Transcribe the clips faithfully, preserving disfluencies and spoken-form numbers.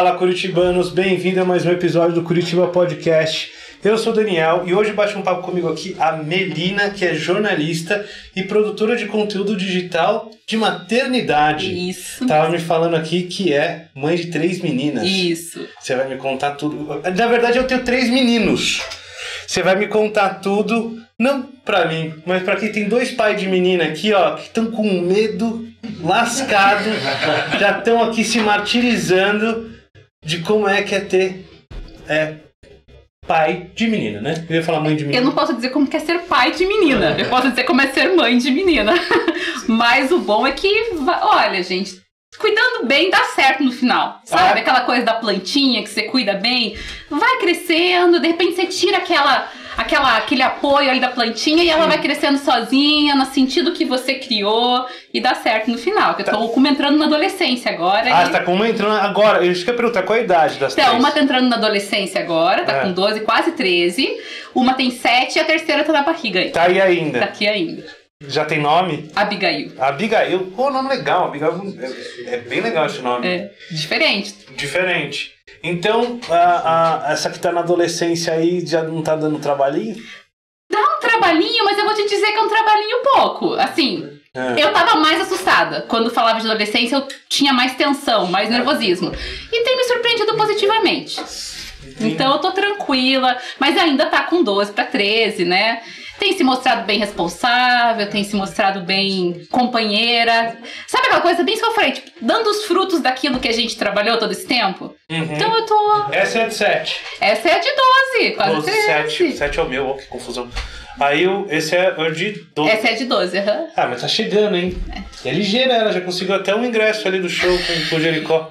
Fala, curitibanos, bem-vindo a mais um episódio do Curitiba Podcast. Eu sou o Daniel e hoje bate um papo comigo aqui a Melina, que é jornalista e produtora de conteúdo digital de maternidade. Isso. Tava me falando aqui que é mãe de três meninas. Isso. Você vai me contar tudo. Na verdade, eu tenho três meninos. Você vai me contar tudo, não pra mim, mas pra quem tem dois pais de menina aqui, ó, que estão com medo, lascado, já estão aqui se martirizando de como é que é ter é, pai de menina, né? Eu ia falar mãe de menina. Eu não posso dizer como que é ser pai de menina, eu posso dizer como é ser mãe de menina. Mas o bom é que, olha, gente, cuidando bem dá certo no final, sabe? Ah. Aquela coisa da plantinha que você cuida bem, vai crescendo, de repente você tira aquela, aquela, aquele apoio ali da plantinha e ela Sim. vai crescendo sozinha, no sentido que você criou, e dá certo no final. Eu tô tá. como entrando na adolescência agora. Ah, e... você tá como entrando agora? Eu queria perguntar, qual a idade das Então, três? uma tá entrando na adolescência agora, tá é. com doze, quase treze, uma tem sete e a terceira tá na barriga aí. Tá aí ainda? Tá aqui ainda. Já tem nome? Abigail. Abigail. Pô, nome legal. Abigail é, é bem legal esse nome. É, diferente. Diferente. Então, a, a, essa que tá na adolescência aí já não tá dando trabalhinho? Dá um trabalhinho, mas eu vou te dizer que é um trabalhinho pouco. Assim, é. eu tava mais assustada. Quando falava de adolescência, eu tinha mais tensão, mais nervosismo. E tem me surpreendido positivamente. Sim. Então eu tô tranquila, mas ainda tá com doze pra treze, né? Tem se mostrado bem responsável, tem se mostrado bem companheira. Sabe aquela coisa bem isso que eu falei, tipo, dando os frutos daquilo que a gente trabalhou todo esse tempo? Uhum. Então eu tô... Essa é de sete. Essa é de doze, quase doze, treze. sete. sete é o meu, ó, que confusão. Aí o, esse é o de doze. Essa é de doze, aham. Uhum. Ah, mas tá chegando, hein? É. é ligeira ela, já conseguiu até um ingresso ali do show com, com o Jericó.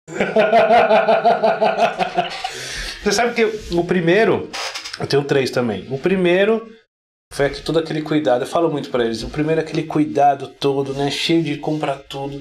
Você sabe que o primeiro... Eu tenho três também. O primeiro... Foi aqui, todo aquele cuidado, eu falo muito pra eles. O primeiro é aquele cuidado todo, né? Cheio de comprar tudo.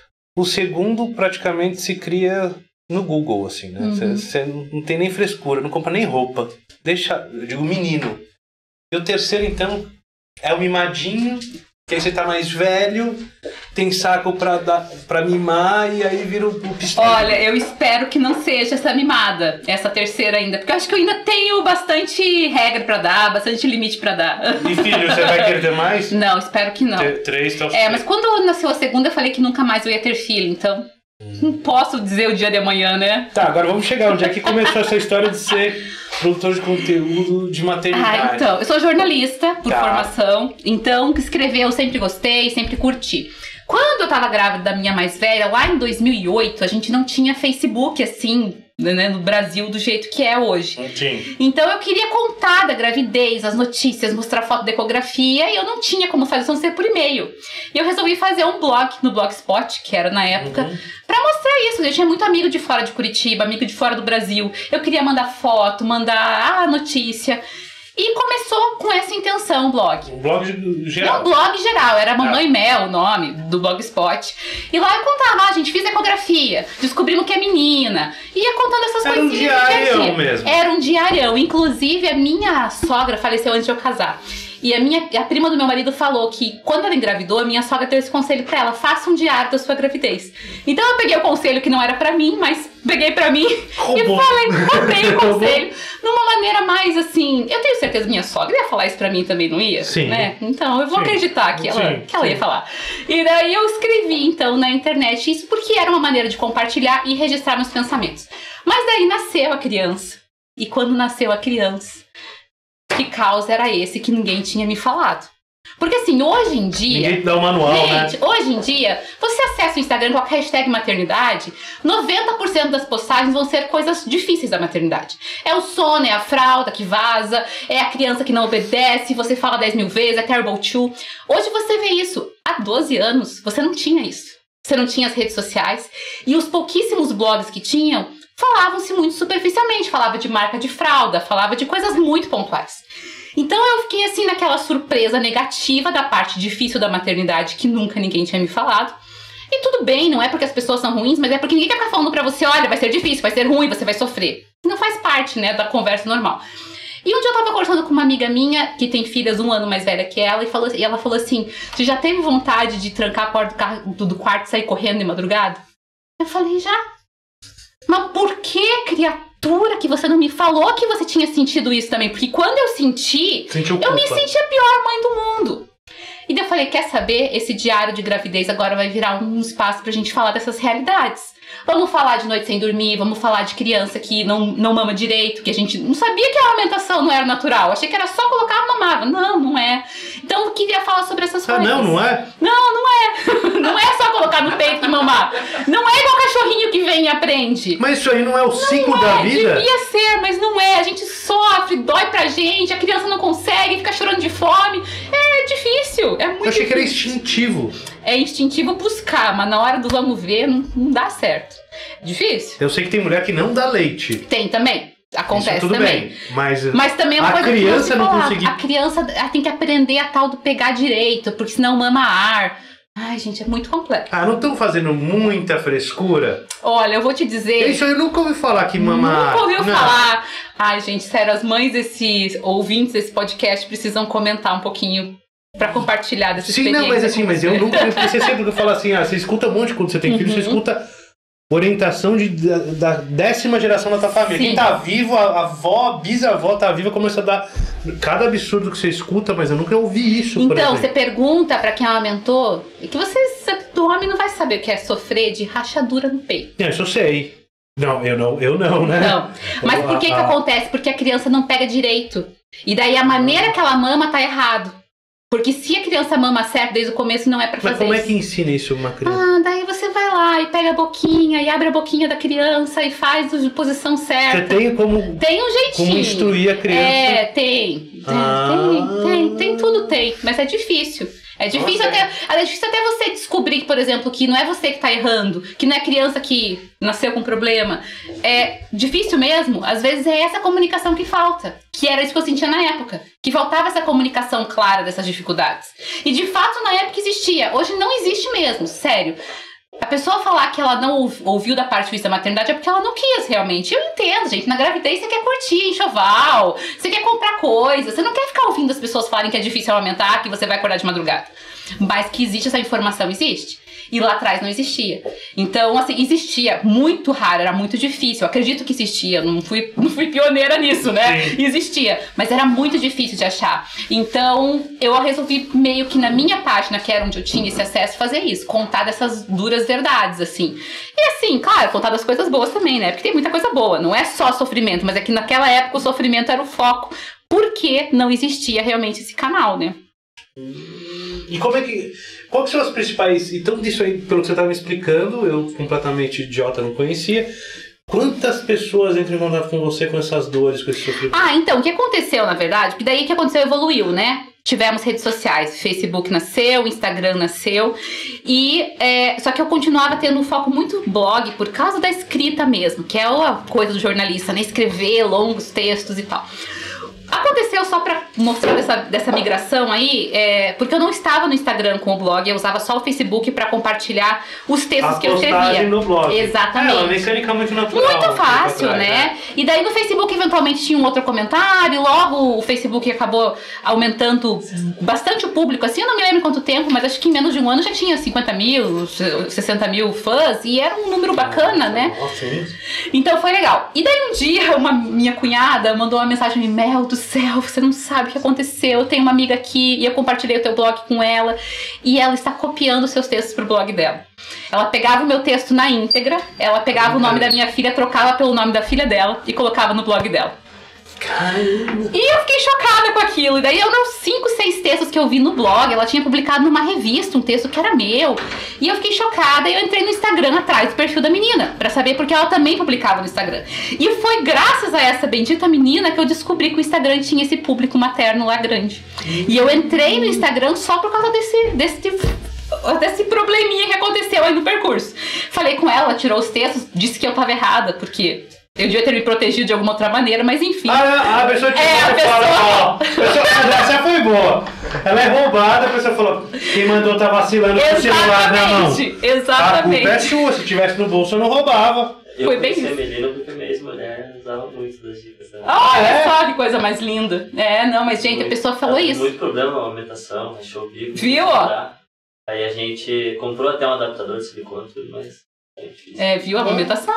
O segundo praticamente se cria no Google, assim, né? Você uhum. não tem nem frescura, não compra nem roupa. Deixa, eu digo menino. E o terceiro, então, é o mimadinho, que aí você tá mais velho, tem saco pra, dar, pra mimar e aí vira o, o pistola. Olha, eu espero que não seja essa mimada, essa terceira ainda, porque eu acho que eu ainda tenho bastante regra pra dar, bastante limite pra dar. E filho, você vai querer ter mais? Não, espero que não. Ter, três, então... É, mas quando nasceu a segunda, eu falei que nunca mais eu ia ter filho, então... Não posso dizer o dia de amanhã, né? Tá, agora vamos chegar onde é que começou essa história de ser produtor de conteúdo de maternidade. Ah, então, eu sou jornalista por tá. formação, então escrever eu sempre gostei, sempre curti. Quando eu tava grávida da minha mais velha, lá em dois mil e oito, a gente não tinha Facebook assim, né, no Brasil do jeito que é hoje. Sim. Então eu queria contar da gravidez, as notícias, mostrar foto da ecografia e eu não tinha como fazer, só ser por e-mail. E eu resolvi fazer um blog no Blogspot, que era na época, uhum. pra mostrar isso. Eu tinha muito amigo de fora de Curitiba, amigo de fora do Brasil. Eu queria mandar foto, mandar ah, notícia. E começou com essa intenção o blog. Um blog geral? Não, um blog geral. Era Mamãe ah. Mel, o nome do Blogspot. E lá eu contava, ah, gente, fiz ecografia, descobrimos que é menina. Ia contando essas Era coisinhas. Era um diário mesmo. Era um diário. Inclusive, a minha sogra faleceu antes de eu casar. E a, minha, a prima do meu marido falou que quando ela engravidou, a minha sogra deu esse conselho pra ela: faça um diário da sua gravidez. Então eu peguei o conselho que não era pra mim, mas peguei pra mim Roubou. e falei, botei o conselho numa maneira mais assim. Eu tenho certeza que minha sogra ia falar isso pra mim também, não ia? Sim. Né? Então eu vou sim. acreditar que ela, sim, que ela sim. ia falar. E daí eu escrevi então na internet isso porque era uma maneira de compartilhar e registrar meus pensamentos. Mas daí nasceu a criança. E quando nasceu a criança, que caos era esse que ninguém tinha me falado? Porque assim, hoje em dia... Ninguém dá o manual, gente, né? Hoje em dia, você acessa o Instagram com a hashtag maternidade, noventa por cento das postagens vão ser coisas difíceis da maternidade. É o sono, é a fralda que vaza, é a criança que não obedece, você fala dez mil vezes, é terrible two. Hoje você vê isso. Há doze anos, você não tinha isso. Você não tinha as redes sociais. E os pouquíssimos blogs que tinham, falavam-se muito superficialmente. Falava de marca de fralda, falava de coisas muito pontuais. Então eu fiquei assim naquela surpresa negativa da parte difícil da maternidade que nunca ninguém tinha me falado. E tudo bem, não é porque as pessoas são ruins, mas é porque ninguém quer ficar falando pra você, olha, vai ser difícil, vai ser ruim, você vai sofrer. Não faz parte, né, da conversa normal. E um dia eu tava conversando com uma amiga minha, que tem filhas um ano mais velha que ela, e, falou, e ela falou assim, você já teve vontade de trancar a porta do, carro, do quarto e sair correndo de madrugada? Eu falei, já. Mas por que, criatura, que você não me falou que você tinha sentido isso também? Porque quando eu senti, Sentiu eu me culpa. senti a pior mãe do mundo. E daí eu falei, quer saber? Esse diário de gravidez agora vai virar um espaço pra gente falar dessas realidades. Vamos falar de noite sem dormir, vamos falar de criança que não, não mama direito, que a gente não sabia que a amamentação não era natural. Achei que era só colocar a mamava. Não, não é. Então eu queria falar sobre essas Ah, coisas. não, não é? Não, não é. Não é só colocar no peito e mamar. Não é igual cachorrinho que vem e aprende. Mas isso aí não é o ciclo Não da é, vida? devia ser, mas não é. A gente sofre, dói pra gente, a criança não consegue, fica chorando de fome. É difícil, é muito Eu achei que era difícil. instintivo. É instintivo buscar, mas na hora do vamos ver, não, não dá certo. Difícil? Eu sei que tem mulher que não dá leite. Tem também. Acontece Isso tudo também. bem, mas, Mas também é uma a coisa criança que eu não falar. conseguir... A criança ela tem que aprender a tal do pegar direito, porque senão mama ar. Ai, gente, é muito complexo. Ah, não estão fazendo muita frescura? Olha, eu vou te dizer... Isso eu nunca ouvi falar que mama... Nunca ouviu Não. falar. Ai, gente, sério, as mães desses ouvintes desse podcast precisam comentar um pouquinho pra compartilhar dessa Sim, experiência. não, mas assim, com mas você. eu nunca... Você sempre que fala assim, ah, você escuta um monte quando você tem filho, Uhum. você escuta orientação de, da, da décima geração da tua família. Sim. Quem tá vivo, a, a avó, a bisavó tá viva, começa a dar cada absurdo que você escuta, mas eu nunca ouvi isso, por Então, você exemplo. pergunta pra quem amamentou, e que você, do homem, não vai saber o que é sofrer de rachadura no peito. Não, isso eu sei. Não, eu não, eu não, né? Não. Mas por que que A- a- acontece? Porque a criança não pega direito. E daí a maneira que ela mama tá errado. Porque se a criança mama certo desde o começo, não é pra fazer Mas como é isso. que ensina isso uma criança? Ah, daí você vai lá e pega a boquinha e abre a boquinha da criança e faz a posição Você certa. tem como, Tem um jeitinho. como instruir a criança? É, tem. Tem, Ah. tem, tem, tem, tudo tem. Mas é difícil. É difícil, Nossa, até, é difícil até você descobrir, por exemplo, que não é você que tá errando, que não é a criança que nasceu com problema. É difícil mesmo. Às vezes é essa comunicação que falta. Que era isso que eu sentia na época. Que faltava essa comunicação clara dessas dificuldades. E de fato na época existia. Hoje não existe mesmo, sério. A pessoa falar que ela não ouv- ouviu da parte da maternidade é porque ela não quis realmente. Eu entendo, gente. Na gravidez você quer curtir enxoval, você quer comprar coisas, você não quer ficar ouvindo as pessoas falarem que é difícil amamentar, que você vai acordar de madrugada. Mas que existe essa informação, existe. E lá atrás não existia. Então, assim, existia. Muito raro, era muito difícil. Eu acredito que existia. Não fui, não fui pioneira nisso, né? Sim. Existia. Mas era muito difícil de achar. Então, eu resolvi meio que na minha página, que era onde eu tinha esse acesso, fazer isso. Contar dessas duras verdades, assim. E assim, claro, contar das coisas boas também, né? Porque tem muita coisa boa. Não é só sofrimento, mas é que naquela época o sofrimento era o foco. Porque não existia realmente esse canal, né? E como é que... Qual que são as principais... Então, disso aí, pelo que você estava me explicando, eu completamente idiota, não conhecia. Quantas pessoas entram em contato com você com essas dores, com esse sofrimento? Ah, então, o que aconteceu, na verdade? Porque daí o que aconteceu evoluiu, né? Tivemos redes sociais, Facebook nasceu, Instagram nasceu, e é, só que eu continuava tendo um foco muito blog por causa da escrita mesmo, que é a coisa do jornalista, né? Escrever longos textos e tal. Aconteceu só pra mostrar dessa, dessa migração aí, é, porque eu não estava no Instagram com o blog, eu usava só o Facebook pra compartilhar os textos A que eu postagem escrevia. no blog. Exatamente. É uma mecânica muito natural. Muito fácil, atrás, né? E daí no Facebook eventualmente tinha um outro comentário, logo o Facebook acabou aumentando bastante o público, assim, eu não me lembro quanto tempo, mas acho que em menos de um ano já tinha cinquenta mil, sessenta mil fãs, e era um número bacana, né? Nossa, é isso. Então foi legal. E daí um dia uma minha cunhada mandou uma mensagem: Mel do céu, você não sabe o que aconteceu, eu tenho uma amiga aqui e eu compartilhei o teu blog com ela e ela está copiando os seus textos pro blog dela. Ela pegava o meu texto na íntegra, ela pegava o nome da minha filha, trocava pelo nome da filha dela e colocava no blog dela. Caramba. E eu fiquei chocada com aquilo. E daí eu nos cinco, seis textos que eu vi no blog, ela tinha publicado numa revista um texto que era meu. E eu fiquei chocada e eu entrei no Instagram atrás do perfil da menina, pra saber porque ela também publicava no Instagram. E foi graças a essa bendita menina que eu descobri que o Instagram tinha esse público materno lá grande. E eu entrei no Instagram só por causa desse... desse desse probleminha que aconteceu aí no percurso. Falei com ela, ela tirou os textos, disse que eu tava errada, porque eu devia ter me protegido de alguma outra maneira, mas enfim. Ah, a pessoa te É, a fala, pessoa- ó, a pessoa, essa foi boa. Ela é roubada, a pessoa falou, quem mandou tá vacilando com o celular na mão. Exatamente, A culpa é exatamente. sua, se tivesse no bolso eu não roubava. Eu Foi bem conheci a isso. menina porque minha ex-mulher usava muito das dicas dela. Olha é? só que coisa mais linda. É, não, mas gente, a pessoa falou Ela teve isso. muito problema na amamentação, achou o bico. Viu, não ó? dá. Aí a gente comprou até um adaptador de silicone, tudo, mas é difícil. É, viu a amamentação?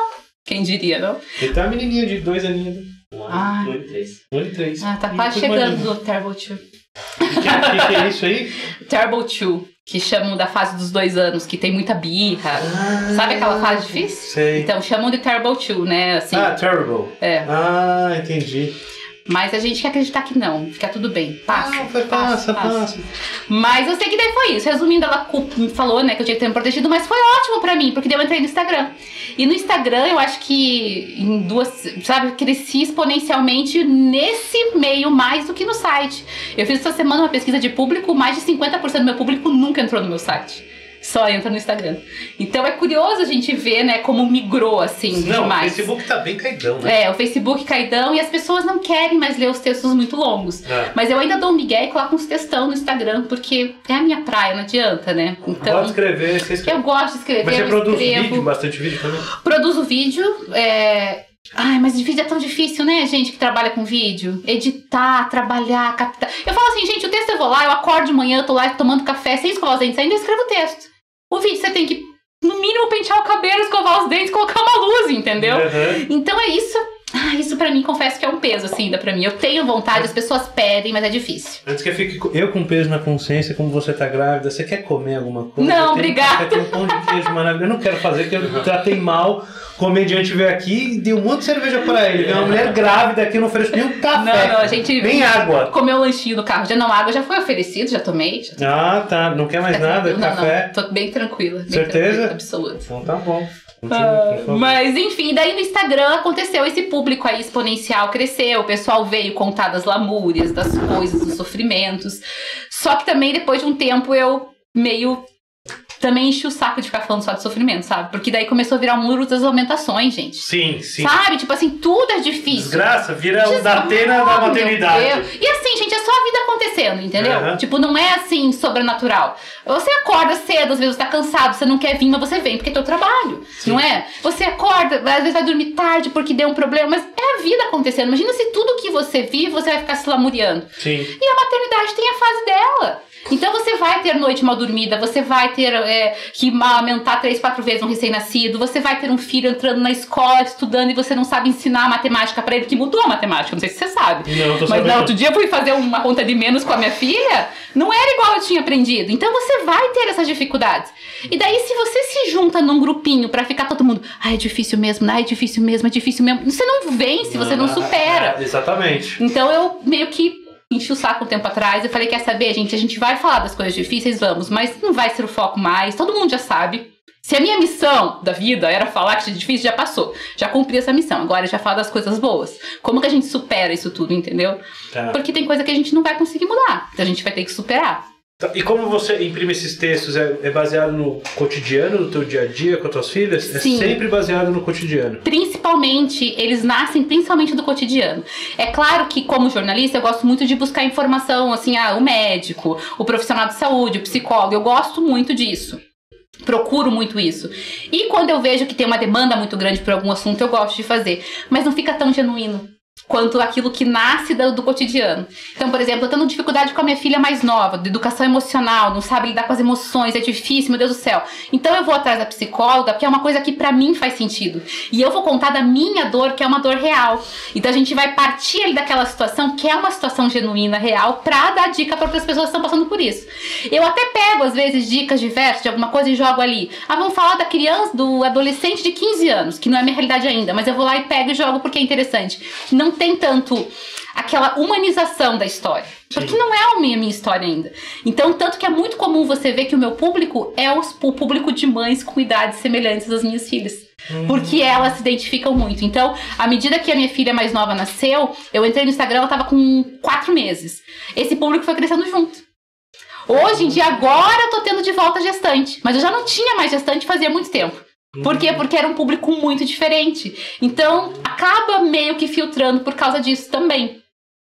Quem diria, não? Ele tá uma menininha de dois aninhos. Um Ah. ano, um e três. Um e três. Ah, tá E quase depois chegando imagina. no Terrible Two. O que, que, que é isso aí? Terrible Two, que chamam da fase dos dois anos, que tem muita birra. Sabe aquela fase difícil? Sei. Então chamam de Terrible Two, né? Assim, Ah, terrible. é. Ah, entendi. Mas a gente quer acreditar que não, fica tudo bem. Passa, Ah, foi, passa, passa. Mas eu sei que daí foi isso. Resumindo, ela cu- me falou, né, que eu tinha que ter me protegido, mas foi ótimo pra mim, porque daí eu entrei no Instagram. E no Instagram, eu acho que em duas, sabe, cresci exponencialmente nesse meio mais do que no site. Eu fiz essa semana uma pesquisa de público, mais de cinquenta por cento do meu público nunca entrou no meu site. Só entra no Instagram. Então é curioso a gente ver, né, como migrou, assim, Não, demais. o Facebook tá bem caidão, né? É, o Facebook caidão e as pessoas não querem mais ler os textos muito longos. É. Mas eu ainda dou um migué e coloco uns textão no Instagram, porque é a minha praia, não adianta, né? Então, Pode escrever, você escreve. eu gosto de escrever, Mas você eu produz escrevo. vídeo, bastante vídeo também? Produzo vídeo, é... Ai, mas vídeo é tão difícil, né, gente, que trabalha com vídeo? Editar, trabalhar, captar. Eu falo assim, gente, o texto eu vou lá, eu acordo de manhã, eu tô lá tomando café, sem escovar os dentes, ainda eu escrevo o texto. O vídeo você tem que, no mínimo, pentear o cabelo, escovar os dentes, colocar uma luz, entendeu? Uhum. Então é isso. Ah, isso pra mim, confesso que é um peso, assim, ainda pra mim. Eu tenho vontade, as pessoas pedem, mas é difícil. Antes que eu fique co- eu com peso na consciência, como você tá grávida, você quer comer alguma coisa? Não, Tem- obrigada. Tem um pão de queijo maravilhoso. Eu não quero fazer, porque eu tratei mal. O comediante veio aqui e deu um monte de cerveja pra ele. Veio uma mulher grávida aqui, eu não ofereço nem um café. Não, não, a gente- Nem água. Comeu um lanchinho no carro. Já não, água já foi oferecido, já tomei. Já tô... Ah, tá. Não quer mais nada? não, Café? Não, tô bem tranquila. Bem Certeza? Tranquila, absoluta. Então tá bom. Ah, Continua, por favor. mas enfim, daí no Instagram aconteceu esse público aí exponencial, cresceu, o pessoal veio contar das lamúrias, das coisas, dos sofrimentos. Só que também depois de um tempo eu meio também enchi o saco de ficar falando só de sofrimento, sabe? Porque daí começou a virar o muro das lamentações, gente. Sim, sim. Sabe? Tipo assim, tudo é difícil. Desgraça, vira o Des- da Atena Oh, da meu maternidade. Deus. E assim, gente, é só a vida acontecendo, entendeu? Uhum. Tipo, não é assim, sobrenatural. Você acorda cedo, às vezes você tá cansado, você não quer vir, mas você vem, porque é teu trabalho, Sim. não é? Você acorda, às vezes vai dormir tarde porque deu um problema, mas é a vida acontecendo. Imagina se tudo que você vive, você vai ficar se lamuriando. Sim. E a maternidade tem a fase dela. Então você vai ter noite mal dormida, você vai ter é, que amamentar três, quatro vezes um recém-nascido, você vai ter um filho entrando na escola, estudando e você não sabe ensinar matemática pra ele, que mudou a matemática, não sei se você sabe. Não, tô Mas sabendo. no outro dia eu fui fazer uma conta de menos com a minha filha, não era igual eu tinha aprendido. Então você vai ter essas dificuldades. E daí se você se junta num grupinho pra ficar todo mundo, ah, é difícil mesmo, ah, é difícil mesmo, é difícil mesmo, você não vence, você não supera. Ah, exatamente. Então eu meio que enchi o saco um tempo atrás. Eu falei, quer saber, gente? A gente vai falar das coisas difíceis, vamos, mas não vai ser o foco mais. Todo mundo já sabe. Se a minha missão da vida era falar que é difícil, já passou. Já cumpri essa missão. Agora eu já falo das coisas boas. Como que a gente supera isso tudo, entendeu? Tá. Porque tem coisa que a gente não vai conseguir mudar. Então a gente vai ter que superar. Tá, e como você imprime esses textos? É, é baseado no cotidiano, no teu dia a dia com as tuas filhas? Sim. É sempre baseado no cotidiano. Principalmente, eles nascem principalmente do cotidiano. É claro que, como jornalista, eu gosto muito de buscar informação, assim, ah, o médico, o profissional de saúde, o psicólogo, eu gosto muito disso. Procuro muito isso. E quando eu vejo que tem uma demanda muito grande por algum assunto, eu gosto de fazer. Mas não fica tão genuíno quanto aquilo que nasce do, do cotidiano. Então, por exemplo, eu tendo dificuldade com a minha filha mais nova, de educação emocional, não sabe lidar com as emoções, é difícil, meu Deus do céu. Então eu vou atrás da psicóloga, porque é uma coisa que pra mim faz sentido. E eu vou contar da minha dor, que é uma dor real. Então a gente vai partir ali daquela situação, que é uma situação genuína, real, pra dar dica para outras pessoas que estão passando por isso. Eu até pego, às vezes, dicas diversas de alguma coisa e jogo ali. Ah, vamos falar da criança, do adolescente de quinze anos, que não é minha realidade ainda, mas eu vou lá e pego e jogo porque é interessante. Não tem tanto aquela humanização da história, porque Sim. não é a minha, minha história ainda. Então, tanto que é muito comum você ver que o meu público é os, o público de mães com idades semelhantes às minhas filhas, Hum. porque elas se identificam muito. Então, à medida que a minha filha mais nova nasceu, eu entrei no Instagram, ela tava com quatro meses. Esse público foi crescendo junto. Hoje em dia, agora eu tô tendo de volta gestante, mas eu já não tinha mais gestante fazia muito tempo. Por quê? Porque era um público muito diferente. Então, acaba meio que filtrando por causa disso também.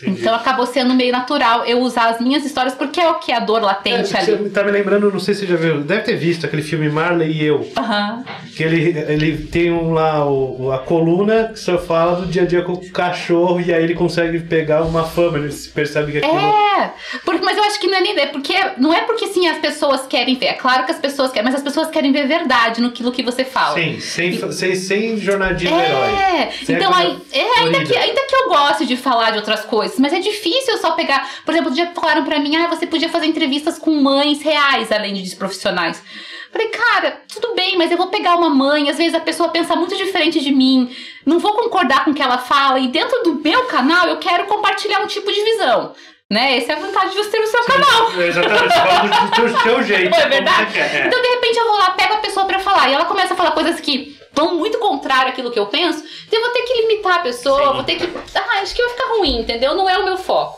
Entendi. Então acabou sendo meio natural eu usar as minhas histórias, porque é o que a dor latente É, ali. você tá me lembrando, não sei se você já viu, deve ter visto aquele filme Marley e Eu. Aham. Que ele, ele tem um lá, o, a coluna que só fala do dia a dia com o cachorro e aí ele consegue pegar uma fama, ele percebe que aquilo... É, porque, mas eu acho que não é nem ver, porque não é porque sim as pessoas querem ver, é claro que as pessoas querem, mas as pessoas querem ver verdade no que que você fala. Sim, sem, e... sem, sem jornadinha do é, herói. Sem então aí, é, ainda, que, ainda que eu goste de falar de outras coisas, mas é difícil eu só pegar, por exemplo, um dia falaram pra mim, ah, você podia fazer entrevistas com mães reais, além de profissionais. Falei, cara, tudo bem, mas eu vou pegar uma mãe, às vezes a pessoa pensa muito diferente de mim, não vou concordar com o que ela fala, e dentro do meu canal eu quero compartilhar um tipo de visão. Né? Essa é a vantagem de você ter o seu Sim, canal. Exatamente, fala do seu, seu jeito. Não é verdade? É. Então, de repente, eu vou lá, pego a pessoa pra falar, e ela começa a falar coisas que vão muito contrário àquilo que eu penso, então eu vou ter que limitar a pessoa, Sim. vou ter que... Ah, acho que vai ficar ruim, entendeu? Não é o meu foco.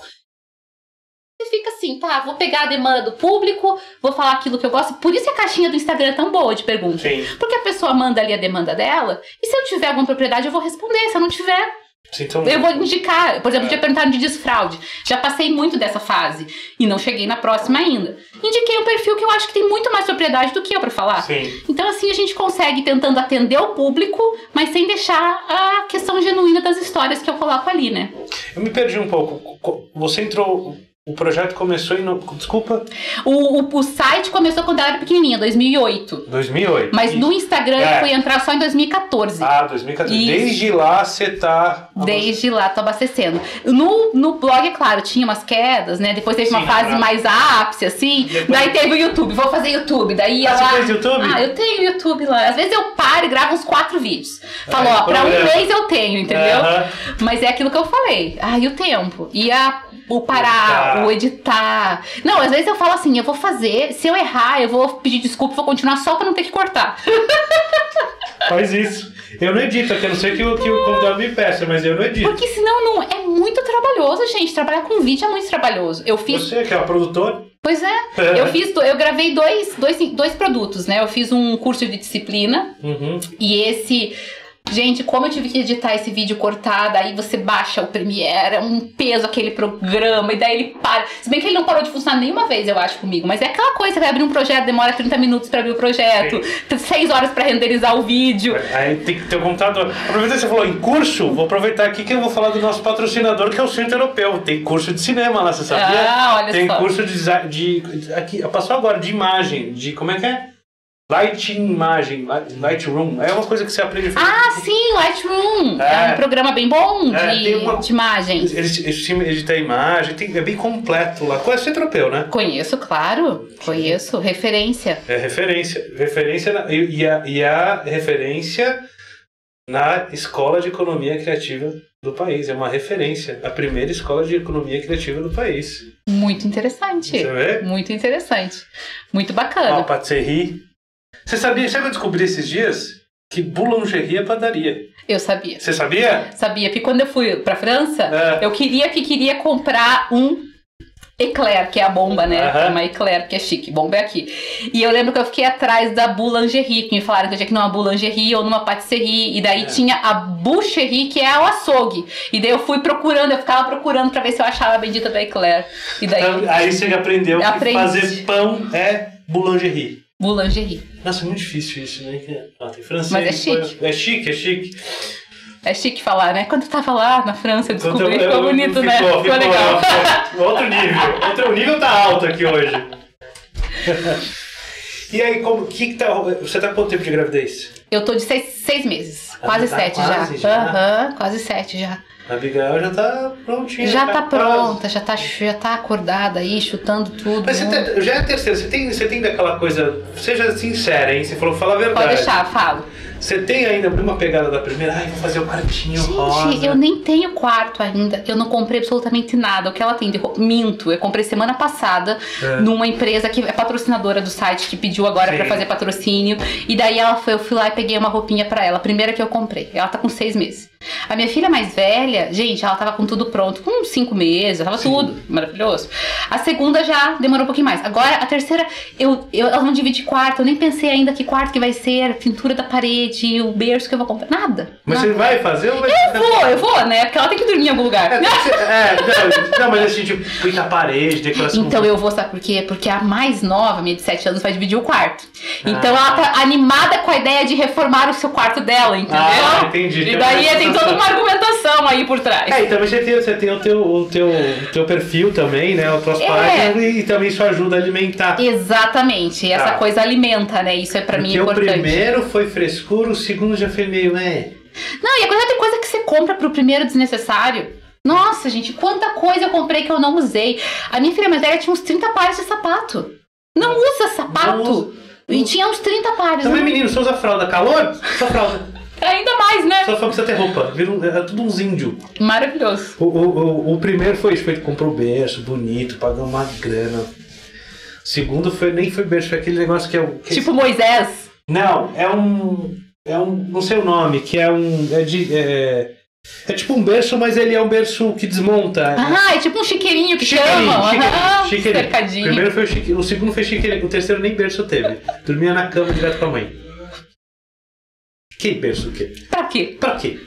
Você fica assim, tá, vou pegar a demanda do público, vou falar aquilo que eu gosto. Por isso que a caixinha do Instagram é tão boa de perguntas. Sim. Porque a pessoa manda ali a demanda dela, e se eu tiver alguma propriedade, eu vou responder. Se eu não tiver, Sim, então... eu vou indicar. Por exemplo, é. tinha perguntado de desfraude. Já passei muito dessa fase e não cheguei na próxima ainda. Indiquei um perfil que eu acho que tem muito mais propriedade do que eu pra falar. Sim. Então assim a gente consegue tentando atender o público, mas sem deixar a questão genuína das histórias que eu coloco ali, né? Eu me perdi um pouco. Você entrou... O projeto começou em... No... Desculpa? O, o, o site começou quando ela era pequenininha, dois mil e oito. dois mil e oito. Mas e... no Instagram é. eu fui entrar só em dois mil e quatorze. Ah, dois mil e quatorze. Isso. Desde lá você tá... Desde lá, tô abastecendo. No, no blog, é claro, tinha umas quedas, né? Depois teve Sim, uma fase claro. mais ápice, assim. Depois... Daí teve o YouTube, vou fazer YouTube. Daí ah, ela... você fez YouTube? Ah, eu tenho YouTube lá. Às vezes eu paro e gravo uns quatro vídeos. Falo, é, ó, pra um problema. mês eu tenho, entendeu? Uh-huh. Mas é aquilo que eu falei. Ah, e o tempo? E a... o parar, Editar. o editar. Não, às vezes eu falo assim, eu vou fazer, se eu errar, eu vou pedir desculpa, vou continuar só pra não ter que cortar. Faz isso. Eu não edito, a não ser que o, que o convidado me peça, mas eu não edito. Porque senão não, é muito trabalhoso, gente. Trabalhar com vídeo é muito trabalhoso. Eu fiz... Você que é uma produtora? Pois é. Eu fiz, eu gravei dois, dois, dois produtos, né? Eu fiz um curso de disciplina Uhum. e esse... Gente, como eu tive que editar esse vídeo cortado, aí você baixa o Premiere, é um peso aquele programa, e daí ele para. Se bem que ele não parou de funcionar nenhuma vez, eu acho, comigo. Mas é aquela coisa, você vai abrir um projeto, demora trinta minutos pra abrir o projeto, seis horas pra renderizar o vídeo. Aí tem que ter o computador. Aproveitando que você falou em curso, vou aproveitar aqui que eu vou falar do nosso patrocinador, que é o Centro Europeu. Tem curso de cinema lá, você sabia? Ah, olha Tem só. curso de, de... Aqui, passou agora, de imagem, de... Como é que é? Light Imagem, Lightroom, é uma coisa que você aprende. Ah, sim, Lightroom. É. É um programa bem bom de, É, tem uma- de imagens. Eles, eles editam a imagem, tem, é bem completo lá. Conhece o Centro Europeu, né? Conheço, claro. Conheço. Referência. É referência. Referência na, e, e, a, e a referência na Escola de Economia Criativa do país. É uma referência. A primeira escola de economia criativa do país. Muito interessante. Você vê? Muito interessante. Muito Ó, bacana. patisserie. Você sabia, sabe o que eu descobri esses dias? Que boulangerie é padaria. Eu sabia. Você sabia? Sabia, porque quando eu fui pra França, É. eu queria que queria comprar um Eclair, que é a bomba, né? Aham. Uma Eclair, que é chique. Bomba é aqui. E eu lembro que eu fiquei atrás da boulangerie, que me falaram que eu tinha que ir numa boulangerie ou numa patisserie. E daí É. tinha a boucherie, que é o açougue. E daí eu fui procurando, eu ficava procurando pra ver se eu achava a bendita da Eclair. E daí, Então, aí você aprendeu que Aprendi. fazer pão é boulangerie. boulangerie. Nossa, é muito difícil isso, né? Ah, tem francês. Mas é chique. É chique, é chique. É chique falar, né? Quando eu tava lá na França, eu descobri, Então, ficou eu- bonito, ficou, né? Ficou, Ficou legal. ficou outro nível. Outro, o nível tá alto aqui hoje. E aí, como, que que tá, você tá com quanto tempo de gravidez? Eu tô de seis, seis meses. Ah, Quase tá sete quase já. já. Aham, quase sete já. A Abigail já tá prontinha. Já tá quase. pronta, já tá, já tá acordada aí, chutando tudo. Mas você né? tem- já é a terceira, você tem, você tem daquela coisa. Seja sincera, hein? Você falou, fala a verdade. Pode deixar, falo. Você tem ainda uma pegada da primeira? Ai, vou fazer o quartinho rosa. Gente, eu nem tenho quarto ainda. Eu não comprei absolutamente nada. O que ela tem de roupa? Minto. Eu comprei semana passada É. numa empresa que é patrocinadora do site, que pediu agora Sim. pra fazer patrocínio. E daí ela foi, eu fui lá e peguei uma roupinha pra ela. A primeira que eu comprei. Ela tá com seis meses. A minha filha mais velha, gente, ela tava com tudo pronto, com uns cinco meses, tava Sim. tudo maravilhoso. A segunda já demorou um pouquinho mais. Agora, a terceira, eu, eu, elas vão dividir quarto, eu nem pensei ainda que quarto que vai ser, a pintura da parede, o berço que eu vou comprar, nada. Mas nada. você vai fazer ou vai Eu fazer? vou, eu vou, né? Porque ela tem que dormir em algum lugar. É, é não, não, mas assim, tipo, pinta a parede, decoração. Então eu vou, sabe por quê? Porque a mais nova, minha de sete anos, vai dividir o quarto. Então ah. ela tá animada com a ideia de reformar o seu quarto dela, entendeu? Ah, entendi. E daí tem toda uma argumentação aí por trás. É, e também você tem, você tem o, teu, o, teu, o teu perfil também, né? As tuas é. páginas, e, e também isso ajuda a alimentar. Exatamente. Essa tá. coisa alimenta, né? Isso é pra Porque mim importante. O primeiro foi frescura, o segundo já foi meio, né? Não, e a coisa tem coisa que você compra pro primeiro desnecessário. Nossa, gente, quanta coisa eu comprei que eu não usei. A minha filha mais velha tinha uns trinta pares de sapato. Não usa sapato. Não usa. E tinha uns trinta pares. Também, não... menino, você usa fralda. Calor? Só fralda. Ainda mais, né? Só precisa ter roupa. Vira um, é tudo uns índios. Maravilhoso. O, o, o, o primeiro foi isso. Foi comprou berço, bonito, pagou uma grana. O segundo foi, nem foi berço, foi aquele negócio que é o... Que tipo é... Moisés? Não, é um... É um... Não sei o nome, que é um... É de... É... É tipo um berço, mas ele é um berço que desmonta. Ah, é tipo um chiqueirinho que chiqueirinho, chamam. Chiqueirinho, ah, chiqueirinho. Cercadinho. Primeiro foi o chiqueirinho, o segundo foi chiqueirinho, o terceiro nem berço teve. Dormia na cama direto com a mãe. Que berço o quê? Pra quê? Pra quê?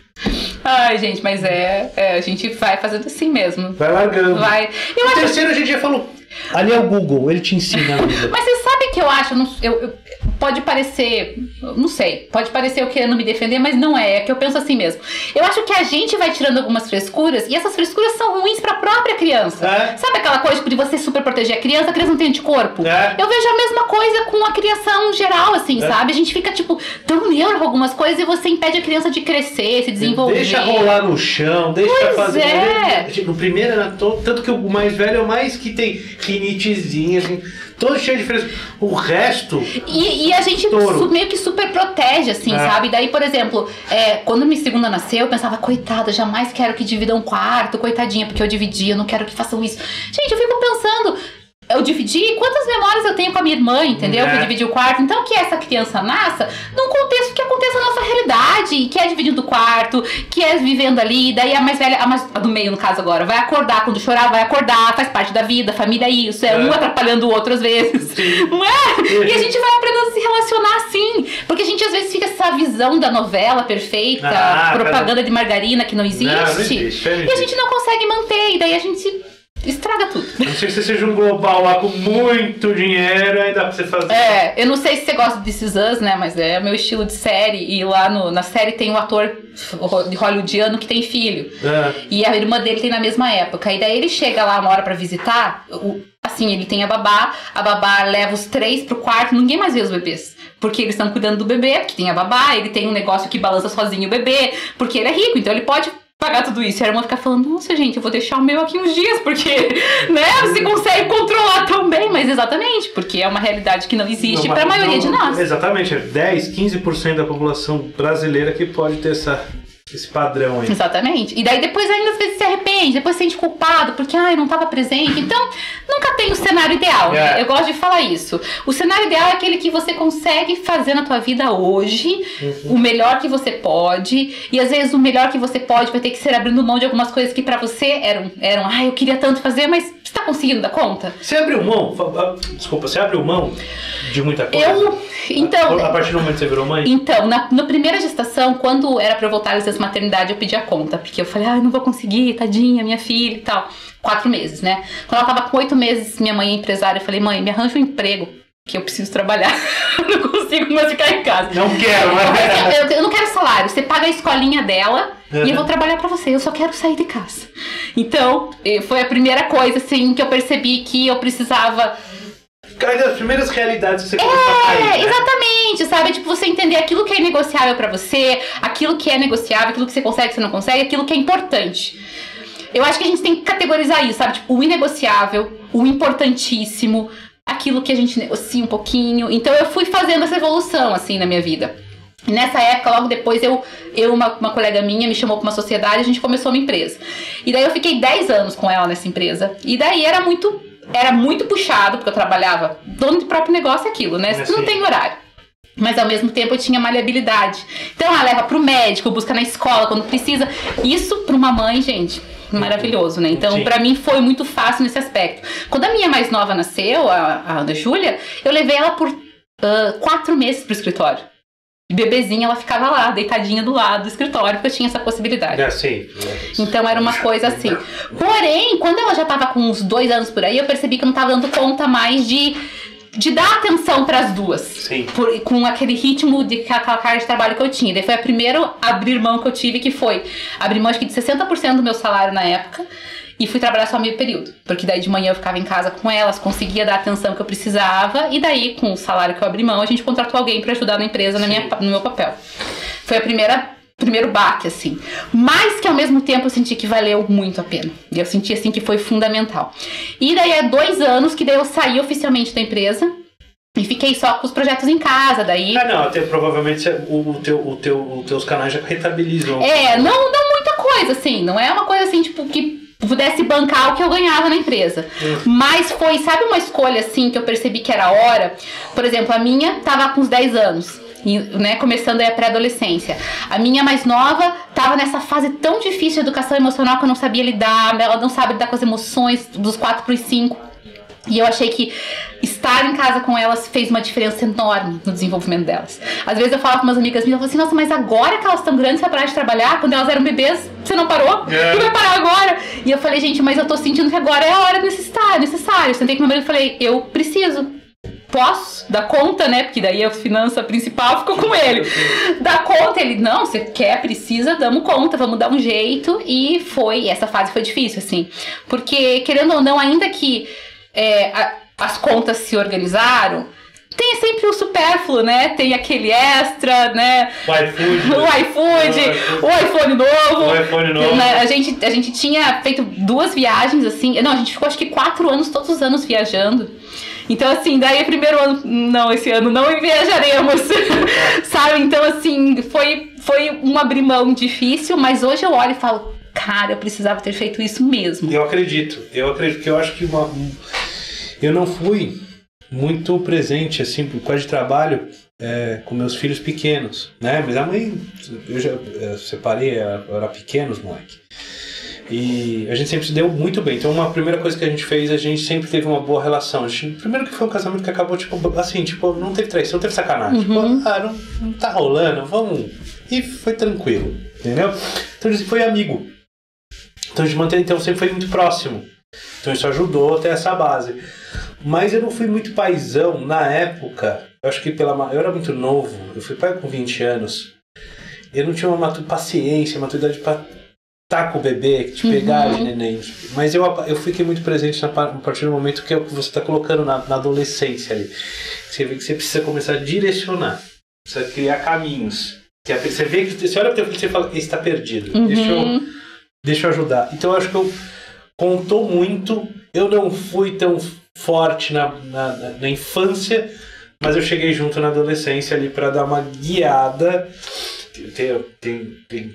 Ai, gente, mas é, é... A gente vai fazendo assim mesmo. Vai largando. Vai. Eu o acho... terceiro a gente já falou. Ali é o Google, ele te ensina a vida. Mas você sabe que eu acho... Não, eu, eu, pode parecer... Não sei. Pode parecer eu querendo me defender, mas não é. É que eu penso assim mesmo. Eu acho que a gente vai tirando algumas frescuras, e essas frescuras são ruins pra própria criança. É. Sabe aquela coisa tipo, de você super proteger a criança, a criança não tem anticorpo? É. Eu vejo a mesma coisa com a criação geral, assim, é. sabe? A gente fica, tipo, tão neuro com algumas coisas e você impede a criança de crescer, se desenvolver. Deixa rolar no chão, deixa pois fazer... É. No primeiro era todo... Tanto que o mais velho é o mais que tem rinitezinha, assim... Todo cheio de frescura. O resto... E, e a gente su, meio que super protege, assim, é. sabe? Daí, por exemplo, é, quando minha segunda nasceu, eu pensava, coitada, jamais quero que dividam um quarto, coitadinha, porque eu dividi, eu não quero que façam isso. Gente, eu fico pensando... Eu dividi, quantas memórias eu tenho com a minha irmã, entendeu? É. Que eu dividi o quarto. Então, que essa criança nasça num contexto que aconteça na nossa realidade, que é dividindo o quarto, que é vivendo ali. Daí a mais velha, a, mais, a do meio, no caso agora, vai acordar. Quando chorar, vai acordar. Faz parte da vida, família é isso. É, é. um atrapalhando o outro às vezes. Sim. Não é? E a gente vai aprendendo a se relacionar assim. Porque a gente às vezes fica essa visão da novela perfeita, ah, propaganda cara... de margarina que não existe. Não, não existe. E a gente não consegue manter. E daí a gente... estraga tudo. Não sei se você seja um global lá com muito dinheiro, aí dá pra você fazer. É, eu não sei se você gosta de This Is Us, né? Mas é o meu estilo de série. E lá no, na série tem um ator de hollywoodiano que tem filho. É. E a irmã dele tem na mesma época. E daí ele chega lá uma hora pra visitar. O, assim, ele tem a babá. A babá leva os três pro quarto. Ninguém mais vê os bebês. Porque eles estão cuidando do bebê, porque tem a babá. Ele tem um negócio que balança sozinho o bebê. Porque ele é rico, então ele pode... pagar tudo isso. E a irmã fica falando, nossa, gente, eu vou deixar o meu aqui uns dias, porque, né, você consegue controlar tão bem. Mas exatamente, porque é uma realidade que não existe para a maioria não, de nós. Exatamente, é dez, quinze por cento da população brasileira que pode ter essa, esse padrão aí. Exatamente. E daí depois ainda às vezes se arrepende, depois se sente culpado, porque, ai, não estava presente. Então, nunca tem o cenário ideal, né? É. Eu gosto de falar isso. O cenário ideal é aquele que você consegue fazer na tua vida hoje, uhum. o melhor que você pode, e às vezes o melhor que você pode vai ter que ser abrindo mão de algumas coisas que pra você eram, eram ai, eu queria tanto fazer, mas você tá conseguindo dar conta? Você abriu mão, desculpa, você abriu mão de muita coisa? Eu, então... A partir do momento que você virou mãe? Então, na, na primeira gestação, quando era pra eu voltar à licença maternidade, eu pedi a conta, porque eu falei, ai, não vou conseguir, tadinha, minha filha e tal. Quatro meses, né? Quando ela tava com oito meses, minha mãe é empresária, eu falei, mãe, me arranja um emprego, que eu preciso trabalhar. Eu não consigo mais ficar em casa. Não quero, mas... eu, eu, eu não quero salário, você paga a escolinha dela uhum. e eu vou trabalhar pra você, eu só quero sair de casa. Então, foi a primeira coisa, assim, que eu percebi que eu precisava... As primeiras realidades que você começou a cair, né? Exatamente, sabe? Tipo, você entender aquilo que é negociável pra você, aquilo que é negociável, aquilo que você consegue, que você não consegue, aquilo que é importante. Eu acho que a gente tem que categorizar isso, sabe? Tipo, o inegociável, o importantíssimo, aquilo que a gente negocia um pouquinho. Então eu fui fazendo essa evolução, assim, na minha vida. E nessa época, logo depois, eu, eu uma, uma colega minha me chamou pra uma sociedade e a gente começou uma empresa. E daí eu fiquei dez anos com ela nessa empresa. E daí era muito... Era muito puxado, porque eu trabalhava dono de próprio negócio, aquilo, né? Você não tem horário. Mas ao mesmo tempo eu tinha maleabilidade. Então ela leva pro médico, busca na escola quando precisa. Isso pra uma mãe, gente, maravilhoso, né? Então, Sim. pra mim foi muito fácil nesse aspecto. Quando a minha mais nova nasceu, a, a Ana Júlia, eu levei ela por uh, quatro meses pro escritório. Bebezinha, ela ficava lá, deitadinha do lado do escritório, porque eu tinha essa possibilidade. É, sim. Então era uma coisa assim. Porém, quando ela já tava com uns dois anos por aí, eu percebi que eu não tava dando conta mais de, de dar atenção pras duas. Sim. Por, com aquele ritmo, de aquela carga de trabalho que eu tinha. Daí foi a primeira abrir mão que eu tive, que foi abrir mão acho que de sessenta por cento do meu salário na época. E fui trabalhar só meio período. Porque daí de manhã eu ficava em casa com elas, conseguia dar a atenção que eu precisava. E daí, com o salário que eu abri mão, a gente contratou alguém pra ajudar na empresa, na minha, no meu papel. Foi a primeira, primeiro baque, assim. Mas que ao mesmo tempo eu senti que valeu muito a pena. E eu senti, assim, que foi fundamental. E daí há dois anos que daí eu saí oficialmente da empresa. E fiquei só com os projetos em casa, daí... Ah, não, até, provavelmente o, o teu, o teu, os teus canais já rentabilizam. É, não, não muita coisa, assim. Não é uma coisa, assim, tipo, que... pudesse bancar o que eu ganhava na empresa. Hum. Mas foi, sabe uma escolha assim que eu percebi que era a hora? Por exemplo, a minha tava com uns dez anos, e, né, começando aí a pré-adolescência. A minha mais nova tava nessa fase tão difícil de educação emocional que eu não sabia lidar, ela não sabe lidar com as emoções dos quatro pros cinco. E eu achei que estar em casa com elas fez uma diferença enorme no desenvolvimento delas. Às vezes eu falo com umas amigas minhas, eu falo assim, nossa, mas agora que elas estão grandes, você vai parar de trabalhar? Quando elas eram bebês, você não parou? É. Você vai parar agora? E eu falei, gente, mas eu tô sentindo que agora é a hora necessária, necessário. Eu sentei com meu marido e falei, eu preciso. Posso dar conta, né? Porque daí a finança principal ficou com ele. Dá conta, ele, não, você quer, precisa, damos conta, vamos dar um jeito. E foi, essa fase foi difícil, assim. Porque, querendo ou não, ainda que é, a, as contas se organizaram, tem sempre o supérfluo, né? Tem aquele extra, né? O iFood. O iFood, o iPhone novo. O iPhone novo. A gente, a gente tinha feito duas viagens, assim. Não, a gente ficou acho que quatro anos, todos os anos viajando. Então, assim, daí primeiro ano, não, esse ano não viajaremos, sabe? Então, assim, foi, foi um abrir mão difícil, mas hoje eu olho e falo, cara, eu precisava ter feito isso mesmo. Eu acredito, eu acredito que eu acho que uma, eu não fui muito presente, assim, por causa de trabalho, é, com meus filhos pequenos, né? Mas a mãe, eu já eu separei, eu era pequenos, moleque. E a gente sempre se deu muito bem. Então, uma primeira coisa que a gente fez, a gente sempre teve uma boa relação. A gente, primeiro que foi um casamento que acabou, tipo, assim, tipo, não teve traição, não teve sacanagem. Uhum. Tipo, ah, não, não tá rolando, vamos... E foi tranquilo, entendeu? Então, a gente foi amigo. Então, a gente manteve, então, sempre foi muito próximo. Então, isso ajudou até essa base. Mas eu não fui muito paizão na época. Eu acho que pela... Eu era muito novo. Eu fui pai com vinte anos. Eu não tinha uma matu... paciência, maturidade pra... tá com o bebê, te pegar de neném. Mas eu, eu fiquei muito presente na, a partir do momento que você está colocando na, na adolescência ali. Você vê que você precisa começar a direcionar. Precisa criar caminhos. Você vê que você olha para o teu filho e você fala, esse está perdido. Uhum. Deixa, eu, deixa eu ajudar. Então eu acho que eu contou muito. Eu não fui tão forte na, na, na infância, mas eu cheguei junto na adolescência ali para dar uma guiada. Tem... tem, tem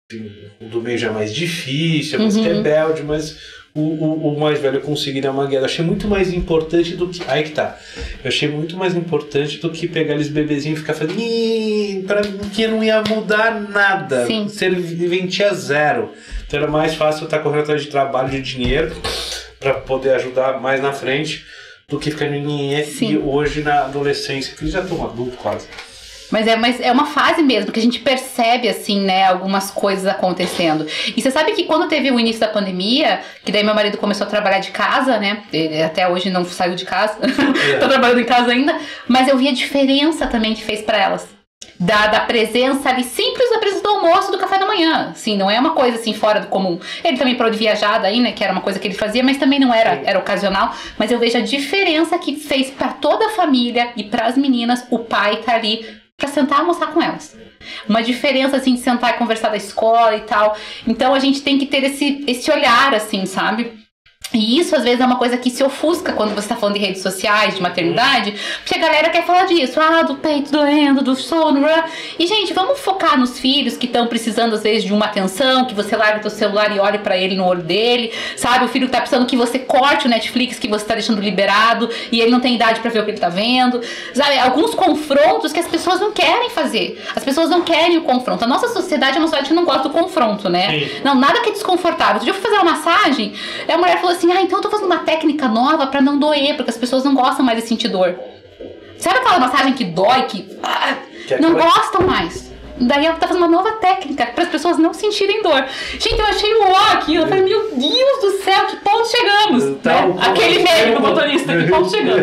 o do meio já é mais difícil, é mais uhum. rebelde, mas o, o, o mais velho eu consegui dar uma guiada. Eu achei muito mais importante do que... Aí que tá. Eu achei muito mais importante do que pegar eles bebezinhos e ficar falando... Pra mim que não ia mudar nada. Sim. Serventia zero. Então era mais fácil eu estar correndo atrás de trabalho, de dinheiro, pra poder ajudar mais na frente do que ficar ninguém. E hoje na adolescência, que eles já estão adultos quase. Mas é, mas é uma fase mesmo, que a gente percebe, assim, né, algumas coisas acontecendo. E você sabe que quando teve o início da pandemia, que daí meu marido começou a trabalhar de casa, né, ele até hoje não saiu de casa, é. Tô trabalhando em casa ainda, mas eu vi a diferença também que fez pra elas. Da, da presença ali, simples da presença do almoço, do café da manhã. Assim, não é uma coisa assim fora do comum. Ele também parou de viajar daí, né, que era uma coisa que ele fazia, mas também não era, era ocasional. Mas eu vejo a diferença que fez pra toda a família e pras meninas, o pai tá ali pra sentar e almoçar com elas. Uma diferença, assim, de sentar e conversar da escola e tal. Então, a gente tem que ter esse, esse olhar, assim, sabe? E isso, às vezes, é uma coisa que se ofusca quando você tá falando de redes sociais, de maternidade, porque a galera quer falar disso, ah, do peito doendo, do sono, blá. E, gente, vamos focar nos filhos que estão precisando, às vezes, de uma atenção, que você largue teu celular e olhe pra ele no olho dele, sabe? O filho que tá precisando que você corte o Netflix que você tá deixando liberado e ele não tem idade pra ver o que ele tá vendo, sabe? Alguns confrontos que as pessoas não querem fazer. As pessoas não querem o confronto. A nossa sociedade é uma sociedade que não gosta do confronto, né? Sim. Não, nada que é desconfortável. Outro dia eu fui fazer uma massagem, e a mulher falou assim, ah, então eu tô fazendo uma técnica nova pra não doer, porque as pessoas não gostam mais de sentir dor. Sabe aquela massagem que dói, que, ah, que não é gostam mais? Daí ela tá fazendo uma nova técnica para as pessoas não sentirem dor. Gente, eu achei o ó aqui, eu falei, meu Deus do céu, que ponto chegamos? Tá, né? Aquele meme do motorista, que ponto chegamos?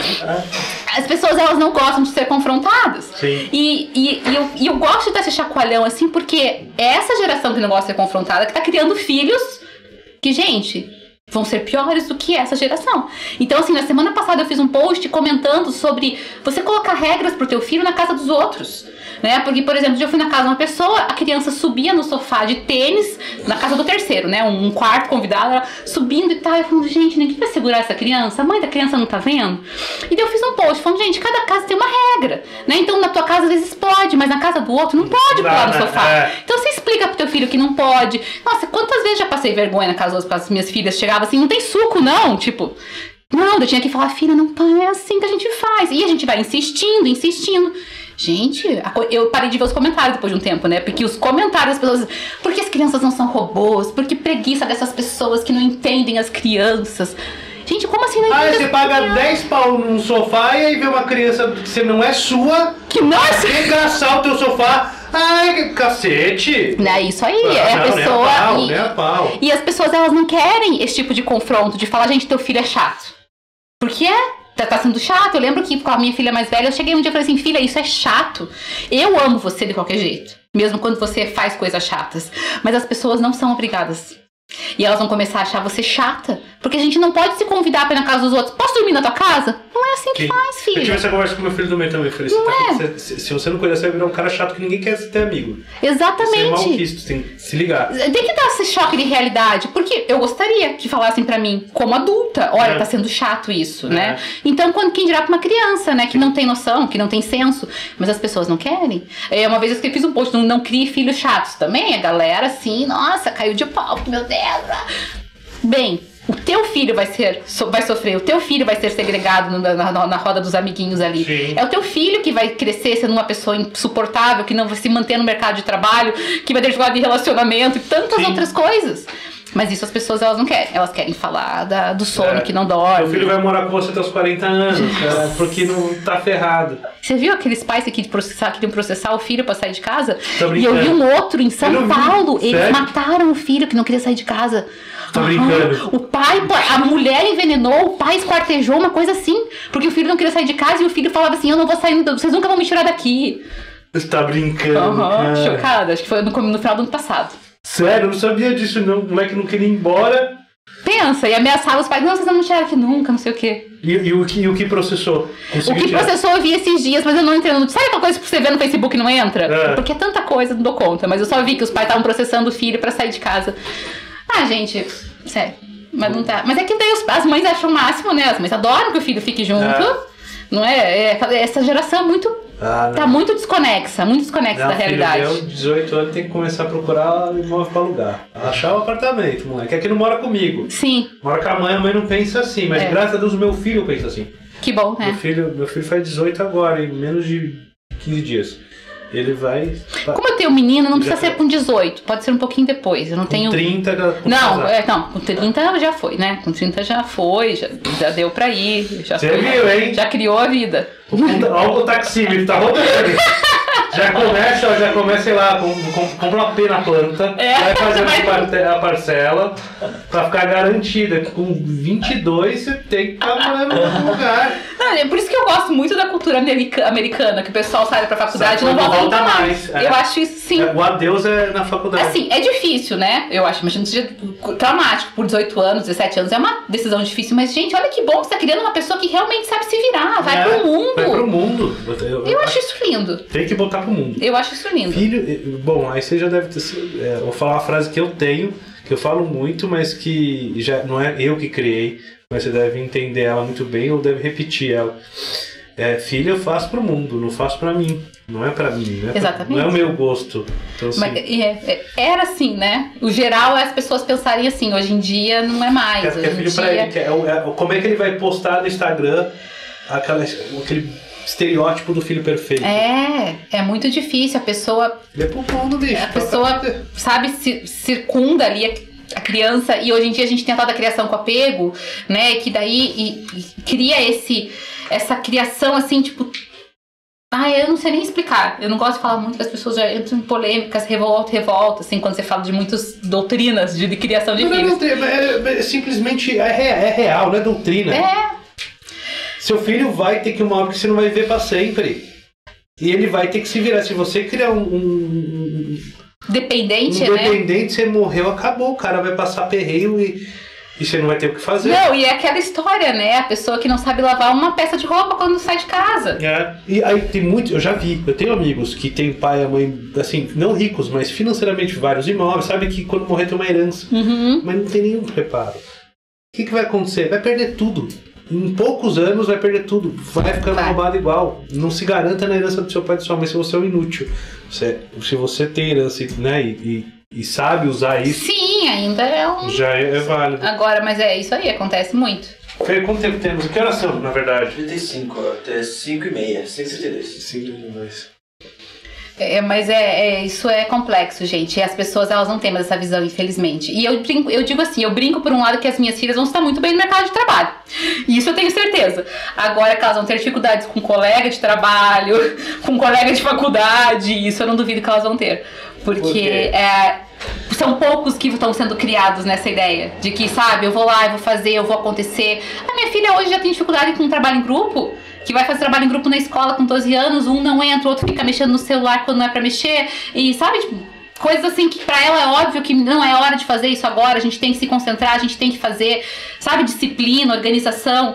As pessoas, elas não gostam de ser confrontadas. Sim. E, e, e, eu, e eu gosto desse chacoalhão assim, porque é essa geração que não gosta de ser confrontada que tá criando filhos que, gente, vão ser piores do que essa geração. Então, assim, na semana passada eu fiz um post comentando sobre você colocar regras pro teu filho na casa dos outros, né? Porque, por exemplo, eu fui na casa de uma pessoa, a criança subia no sofá de tênis, na casa do terceiro, né? Um quarto convidado, ela subindo e tal. Eu falando, gente, ninguém vai segurar essa criança? A mãe da criança não tá vendo? E daí eu fiz um post falando, gente, cada casa tem uma regra, né? Então, na tua casa às vezes pode, mas na casa do outro não pode pular no sofá. Então, você explica pro teu filho que não pode. Nossa, quantas vezes já passei vergonha na casa das minhas filhas, chegavam assim, não tem suco não, tipo, não, eu tinha que falar, filha, não é assim que a gente faz, e a gente vai insistindo, insistindo, gente, eu parei de ver os comentários depois de um tempo, né, porque os comentários das pessoas, porque as crianças não são robôs, porque preguiça dessas pessoas que não entendem as crianças. Gente, como assim não Ah, entende? você paga dez pau num sofá e aí vê uma criança que você não é sua, que nossa, engraçar o teu sofá. Ai, cacete! É isso aí, ah, é não, a pessoa. Nem a pau, e, nem a pau. e as pessoas, elas não querem esse tipo de confronto, de falar, gente, teu filho é chato. Porque é, tá, tá sendo chato. Eu lembro que com a minha filha mais velha, eu cheguei um dia e falei assim, filha, isso é chato. Eu amo você de qualquer jeito, mesmo quando você faz coisas chatas. Mas as pessoas não são obrigadas. E elas vão começar a achar você chata. Porque a gente não pode se convidar pra ir na casa dos outros. Posso dormir na tua casa? Não é assim que Sim. faz, filho. Eu tive essa conversa com meu filho também também. Falei, não você é. tá, você, se, se você não cuidar, você vai virar um cara chato que ninguém quer ter amigo. Exatamente. Você é malquisto, tem que se ligar. Tem que dar esse choque de realidade. Porque eu gostaria que falassem pra mim, como adulta, olha, é. tá sendo chato isso, é. né? Então, quando, quem dirá pra uma criança, né? Que não tem noção, que não tem senso. Mas as pessoas não querem. É, uma vez eu fiz um post, não, não crie filhos chatos também. A galera, assim, nossa, caiu de pau, meu Deus. Bem, o teu filho vai ser, so, vai sofrer, o teu filho vai ser segregado na, na, na roda dos amiguinhos ali. Sim. É o teu filho que vai crescer sendo uma pessoa insuportável, que não vai se manter no mercado de trabalho, que vai ter dificuldade de relacionamento e tantas Sim. outras coisas. Mas isso as pessoas, elas não querem. Elas querem falar da, do sono é. que não dorme. Seu filho vai morar com você até os quarenta anos, cara, porque não tá ferrado. Você viu aqueles pais que processar, queriam processar o filho pra sair de casa? Tá e eu vi um outro em São Paulo. Vi. Eles Sério? mataram o filho que não queria sair de casa. Tô brincando. O pai, a mulher envenenou, o pai esquartejou, uma coisa assim. Porque o filho não queria sair de casa e o filho falava assim, eu não vou sair, vocês nunca vão me tirar daqui. Você tá brincando, uhum, chocada, acho que foi no, no final do ano passado. Sério, eu não sabia disso não, o moleque não queria ir embora. Pensa, e ameaçava os pais, não, vocês não me tiraram aqui nunca, não sei o quê. E, e, o, que, e o que processou? Conseguiu o que tirar? Processou eu vi esses dias, mas eu não entendo. Sabe aquela coisa que você vê no Facebook e não entra? É. Porque é tanta coisa, não dou conta, mas eu só vi que os pais estavam processando o filho pra sair de casa. Ah, gente, sério. Mas não tá. Mas é que daí os, as mães acham o máximo, né? As mães adoram que o filho fique junto. É. Não é? é? Essa geração é muito. Ah, tá muito desconexa, muito desconexa não, da realidade. Filho, eu, dezoito anos, tem que começar a procurar imóvel pra alugar. Achar o apartamento, moleque. É que não mora comigo. Sim. Mora com a mãe, a mãe não pensa assim. Mas é. graças a Deus, o meu filho pensa assim. Que bom, né? Meu filho, meu filho faz dezoito agora, em menos de quinze dias. Ele vai... Como eu tenho um menino, não precisa ser com dezoito. Pode ser um pouquinho depois. Eu não com tenho... trinta... Com não, é, não, com trinta já foi, né? Com trinta já foi, já, já deu pra ir. Já Você foi, viu, hein? Já criou a vida. Olha o taxímetro, tá rodando. Já começa, já começa, sei lá, com, com, compra uma P na planta, é, vai fazer vai... a parcela pra ficar garantida que com vinte e dois você tem que estar morando em algum lugar. Não, é por isso que eu gosto muito da cultura america, americana, que o pessoal sai pra faculdade e não volta nunca mais. mais. É. Eu acho isso, sim. É, o adeus é na faculdade. Assim, é difícil, né? Eu acho, imagino que seja traumático. Por dezoito anos, dezessete anos, é uma decisão difícil. Mas, gente, olha que bom que você tá criando uma pessoa que realmente sabe se virar, vai é, pro mundo. Vai pro mundo. Eu, eu, eu acho isso lindo. Tem que botar pro mundo. Eu acho isso lindo. Filho, bom, aí você já deve ter... É, vou falar uma frase que eu tenho, que eu falo muito, mas que já não é eu que criei, mas você deve entender ela muito bem ou deve repetir ela. É, filho eu faço pro mundo, não faço pra mim. Não é pra mim, né? Exatamente. Não é o meu gosto. Então, assim, Mas, é, é, era assim, né? O geral é as pessoas pensarem assim, hoje em dia não é mais. é, Hoje é em filho pra dia... ele, que é, é, como é que ele vai postar no Instagram aquela, aquele estereótipo do filho perfeito? É, é muito difícil. A pessoa. Ele é pro mundo, bicho. A pessoa, sabe, se, circunda ali a, a criança. E hoje em dia a gente tem a tal da criação com apego, né? Que daí e, e cria esse, essa criação assim, tipo. Ah, eu não sei nem explicar. Eu não gosto de falar muito que as pessoas já entram em polêmicas, revolta, revolta, assim, quando você fala de muitas doutrinas de, de criação de não, filhos. Não é doutrina, é, é, simplesmente é, é real, não é doutrina. É. Seu filho vai ter que uma hora que você não vai ver pra sempre. E ele vai ter que se virar. Se você criar um... um dependente, um né? Dependente, você morreu, acabou. O cara vai passar perreio e, e você não vai ter o que fazer. Não, e é aquela história, né? A pessoa que não sabe lavar uma peça de roupa quando sai de casa. É. E aí tem muito... Eu já vi. Eu tenho amigos que tem pai e mãe, assim, não ricos, mas financeiramente vários imóveis. Sabe que quando morrer tem uma herança. Uhum. Mas não tem nenhum preparo. O que, que vai acontecer? Vai perder tudo. Em poucos anos vai perder tudo. Vai ficando vai. roubado igual. Não se garanta na herança do seu pai e da sua mãe se você é um inútil. Você, se você tem herança, né, e, e, e sabe usar isso... Sim, ainda é um... Já é, é válido. Agora, mas é isso aí, acontece muito. Fê, quanto tempo temos? Que horas são, na verdade? trinta e cinco, até cinco e meia, cinco e trinta e dois. cinco e dois. É, mas é, é, isso é complexo, gente. E as pessoas, elas não têm mais essa visão, infelizmente. E eu, brinco, eu digo assim, eu brinco por um lado que as minhas filhas vão estar muito bem no mercado de trabalho. E isso eu tenho certeza. Agora que elas vão ter dificuldades com colega de trabalho, com colega de faculdade, isso eu não duvido que elas vão ter. Porque Por é, são poucos que estão sendo criados nessa ideia. De que, sabe, eu vou lá, eu vou fazer, eu vou acontecer. A minha filha hoje já tem dificuldade com trabalho em grupo. Que vai fazer trabalho em grupo na escola com doze anos, um não entra, o outro fica mexendo no celular quando não é pra mexer. E sabe, tipo, coisas assim que pra ela é óbvio que não é hora de fazer isso agora, a gente tem que se concentrar, a gente tem que fazer, sabe, disciplina, organização.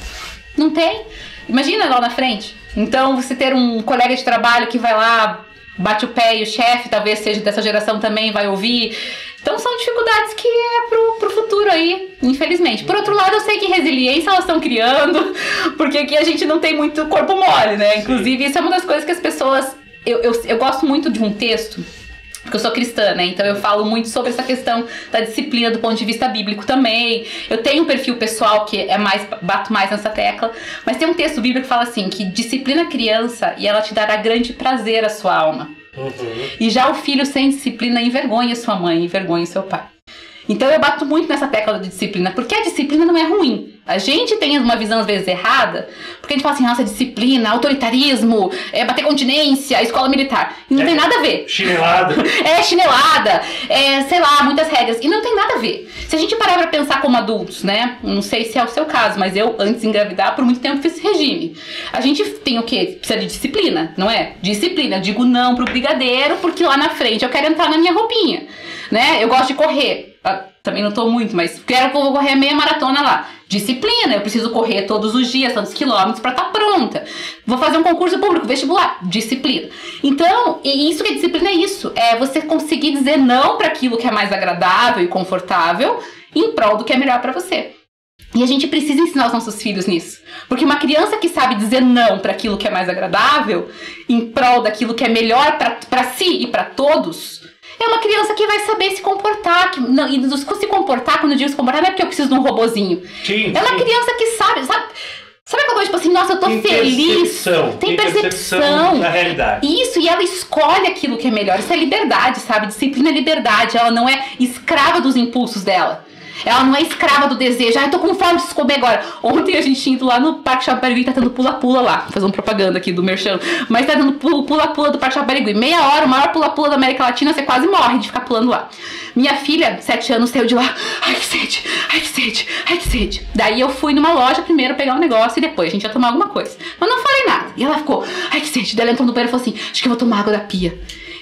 Não tem. Imagina lá na frente. Então, você ter um colega de trabalho que vai lá, bate o pé e o chefe, talvez seja dessa geração também, vai ouvir. Então são dificuldades que é pro, pro futuro aí, infelizmente. Por outro lado, eu sei que resiliência elas estão criando, porque aqui a gente não tem muito corpo mole, né? Inclusive, isso é uma das coisas que as pessoas... Eu, eu, eu gosto muito de um texto, porque eu sou cristã, né? Então eu falo muito sobre essa questão da disciplina do ponto de vista bíblico também. Eu tenho um perfil pessoal que é mais, bato mais nessa tecla, mas tem um texto bíblico que fala assim, que disciplina a criança e ela te dará grande prazer à sua alma. Uhum. E já o filho sem disciplina envergonha sua mãe, envergonha seu pai. Então eu bato muito nessa tecla de disciplina, porque a disciplina não é ruim. A gente tem uma visão às vezes errada, porque a gente fala assim, nossa, disciplina, autoritarismo, é bater continência, escola militar. E não é, tem nada a ver. Chinelada. É chinelada, é, sei lá, muitas regras. E não tem nada a ver. Se a gente parar pra pensar como adultos, né? Não sei se é o seu caso, mas eu, antes de engravidar, por muito tempo fiz esse regime. A gente tem o quê? Precisa de disciplina, não é? Disciplina. Eu digo não pro brigadeiro, porque lá na frente eu quero entrar na minha roupinha, né? Eu gosto de correr. Também não tô muito, mas quero que eu vou correr a meia maratona lá. Disciplina, eu preciso correr todos os dias, tantos quilômetros pra estar pronta. Vou fazer um concurso público, vestibular, disciplina. Então, e isso que é disciplina é isso, é você conseguir dizer não para aquilo que é mais agradável e confortável em prol do que é melhor pra você. E a gente precisa ensinar os nossos filhos nisso. Porque uma criança que sabe dizer não para aquilo que é mais agradável, em prol daquilo que é melhor para si e para todos, é uma criança que vai saber se comportar. Que, não, e se comportar, quando eu digo se comportar, não é porque eu preciso de um robozinho. Sim, é uma sim. criança que sabe, sabe? Sabe aquela coisa, tipo assim, nossa, eu tô tem feliz. Percepção, tem, tem percepção. percepção da realidade. Isso, e ela escolhe aquilo que é melhor. Isso é liberdade, sabe? Disciplina é liberdade. Ela não é escrava dos impulsos dela. Ela não é escrava do desejo. Ah, eu tô com fome, preciso comer agora. Ontem a gente tinha ido lá no Parque Chaparigue, tá tendo pula-pula lá. Fazendo propaganda aqui do Merchan. Mas tá dando pula-pula do Parque Chaparigue. Meia hora, o maior pula-pula da América Latina, você quase morre de ficar pulando lá. Minha filha, sete anos, saiu de lá. Ai, que sede, ai, que sede, ai, que sede. Daí eu fui numa loja primeiro pegar um negócio e depois a gente ia tomar alguma coisa. Mas não falei nada. E ela ficou, ai, que sede. Daí ela entrou no banheiro e falou assim, acho que eu vou tomar água da pia.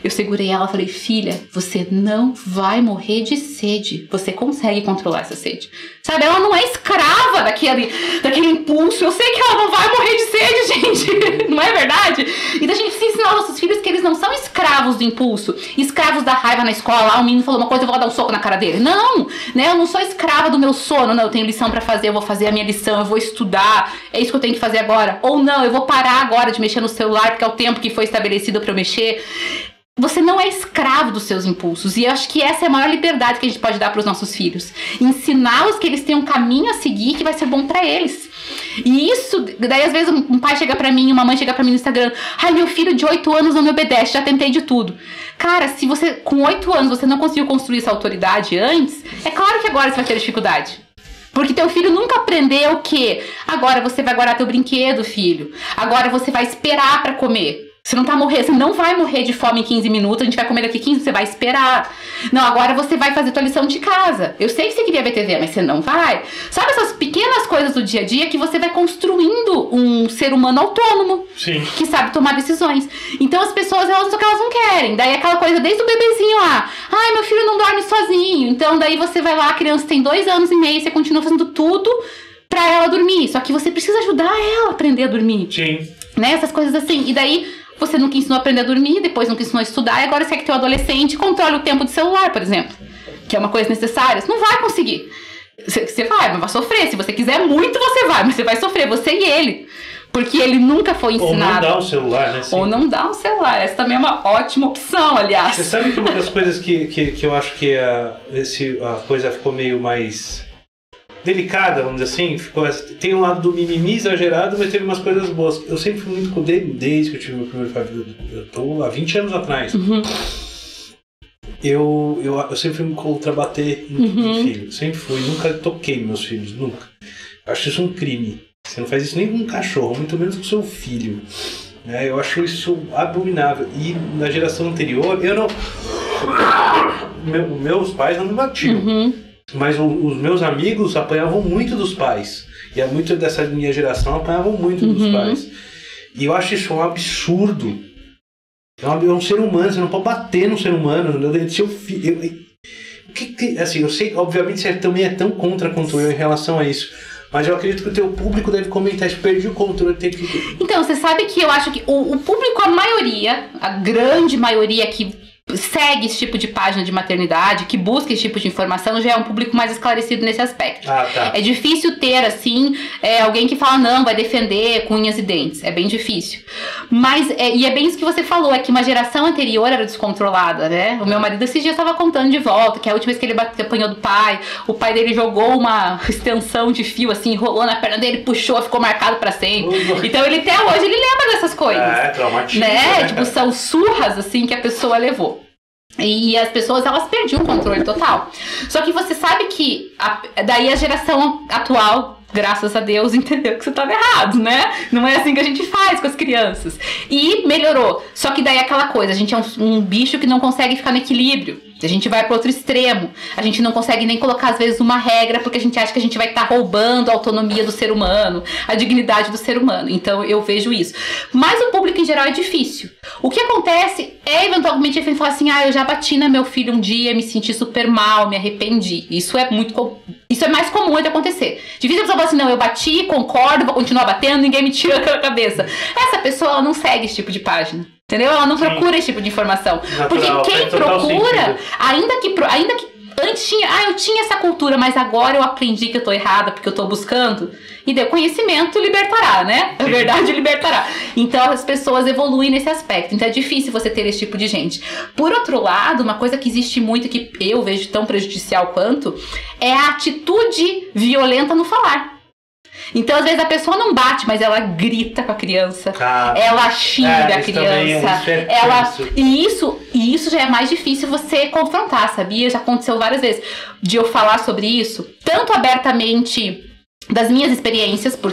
Eu segurei ela e falei, filha, você não vai morrer de sede. Você consegue controlar essa sede. Sabe, ela não é escrava daquele, daquele impulso. Eu sei que ela não vai morrer de sede, gente. Não é verdade? Então a gente precisa ensinar aos nossos filhos que eles não são escravos do impulso. Escravos da raiva na escola. Lá o menino falou uma coisa, eu vou dar um soco na cara dele. Não, né? Eu não sou escrava do meu sono. Não, eu tenho lição pra fazer, eu vou fazer a minha lição, eu vou estudar. É isso que eu tenho que fazer agora. Ou não, eu vou parar agora de mexer no celular porque é o tempo que foi estabelecido pra eu mexer. Você não é escravo dos seus impulsos. E eu acho que essa é a maior liberdade que a gente pode dar para os nossos filhos. Ensiná-los que eles têm um caminho a seguir que vai ser bom para eles. E isso, daí às vezes um pai chega pra mim, uma mãe chega pra mim no Instagram, ai, meu filho de oito anos não me obedece, já tentei de tudo. Cara, se você, com oito anos, você não conseguiu construir essa autoridade antes, é claro que agora você vai ter dificuldade. Porque teu filho nunca aprendeu o quê? Agora você vai guardar teu brinquedo, filho. Agora você vai esperar pra comer. Você não tá morrendo, você não vai morrer de fome em quinze minutos, a gente vai comer daqui quinze, você vai esperar. Não, agora você vai fazer tua lição de casa. Eu sei que você queria ver T V, mas você não vai. Sabe essas pequenas coisas do dia a dia que você vai construindo um ser humano autônomo. Sim. Que sabe tomar decisões. Então as pessoas, elas só que elas não querem. Daí aquela coisa desde o bebezinho lá. Ai, meu filho não dorme sozinho. Então daí você vai lá, a criança tem dois anos e meio, você continua fazendo tudo pra ela dormir. Só que você precisa ajudar ela a aprender a dormir. Sim. Né, essas coisas assim. E daí você nunca ensinou a aprender a dormir, depois nunca ensinou a estudar, e agora você quer que teu adolescente controle o tempo de celular, por exemplo. Que é uma coisa necessária. Você não vai conseguir. Você, você vai, mas vai sofrer. Se você quiser muito, você vai, mas você vai sofrer, você e ele. Porque ele nunca foi ensinado. Ou não dá o celular, né? Sim. Ou não dá o celular. Essa também é uma ótima opção, aliás. Você sabe que uma das coisas que, que, que eu acho que a, esse, a coisa ficou meio mais delicada, vamos dizer assim, ficou, tem um lado do mimimi exagerado, mas teve umas coisas boas. Eu sempre fui muito desde, desde que eu tive meu primeiro filho, eu tô há vinte anos atrás. Uhum. Eu, eu, eu sempre fui contra bater em Uhum. filho, sempre fui, nunca toquei meus filhos, nunca. Eu acho isso um crime. Você não faz isso nem com um cachorro, muito menos com seu filho. É, eu acho isso abominável. E na geração anterior, eu não. Meu, meus pais não me batiam. Uhum. Mas o, os meus amigos apanhavam muito dos pais. E é muito dessa minha geração apanhavam muito uhum. dos pais. E eu acho isso um absurdo. É um, é um ser humano, você não pode bater no ser humano. Seu filho. Eu, eu, que, que, assim, eu sei, obviamente, você também é tão contra quanto eu em relação a isso. Mas eu acredito que o teu público deve comentar isso, perdi o controle. Tem que... Então, você sabe que eu acho que o, o público, a maioria, a grande maioria que segue esse tipo de página de maternidade, que busca esse tipo de informação, já é um público mais esclarecido nesse aspecto. Ah, tá. É difícil ter, assim, é, alguém que fala, não, vai defender com unhas e dentes. É bem difícil. Mas, é, e é bem isso que você falou, é que uma geração anterior era descontrolada, né? O meu marido esses dias estava contando de volta, que a última vez que ele bateu, apanhou do pai, o pai dele jogou uma extensão de fio, assim, enrolou na perna dele, puxou, ficou marcado pra sempre. Uhum. Então, ele até hoje, ele lembra dessas coisas. É, traumatismo. Né? né Tipo, são surras, assim, que a pessoa levou. E as pessoas, elas perdiam o controle total. Só que você sabe que a, daí a geração atual, graças a Deus, entendeu que você estava errado, né? Não é assim que a gente faz com as crianças. E melhorou. Só que daí é aquela coisa, a gente é um, um bicho que não consegue ficar no equilíbrio. A gente vai para outro extremo. A gente não consegue nem colocar, às vezes, uma regra, porque a gente acha que a gente vai estar tá roubando a autonomia do ser humano, a dignidade do ser humano. Então, eu vejo isso. Mas o público, em geral, é difícil. O que acontece é, eventualmente, ele fala assim, ah, eu já bati no meu filho um dia, me senti super mal, me arrependi. Isso é muito... Isso é mais comum de acontecer. Difícil a pessoa falar assim, não, eu bati, concordo, vou continuar batendo, ninguém me tira da cabeça. Essa pessoa, ela não segue esse tipo de página. Entendeu? Ela não Sim. procura esse tipo de informação. Natural, porque quem procura, ainda que, ainda que antes tinha, ah, eu tinha essa cultura, mas agora eu aprendi que eu tô errada porque eu tô buscando. E deu conhecimento libertará, né? A verdade libertará. Então as pessoas evoluem nesse aspecto. Então é difícil você ter esse tipo de gente. Por outro lado, uma coisa que existe muito, que eu vejo tão prejudicial quanto, é a atitude violenta no falar. Então, às vezes, a pessoa não bate, mas ela grita com a criança. Ah, ela xinga é, a criança. É, isso é ela, isso. E, isso, e isso já é mais difícil você confrontar, sabia? Já aconteceu várias vezes de eu falar sobre isso, tanto abertamente das minhas experiências, porque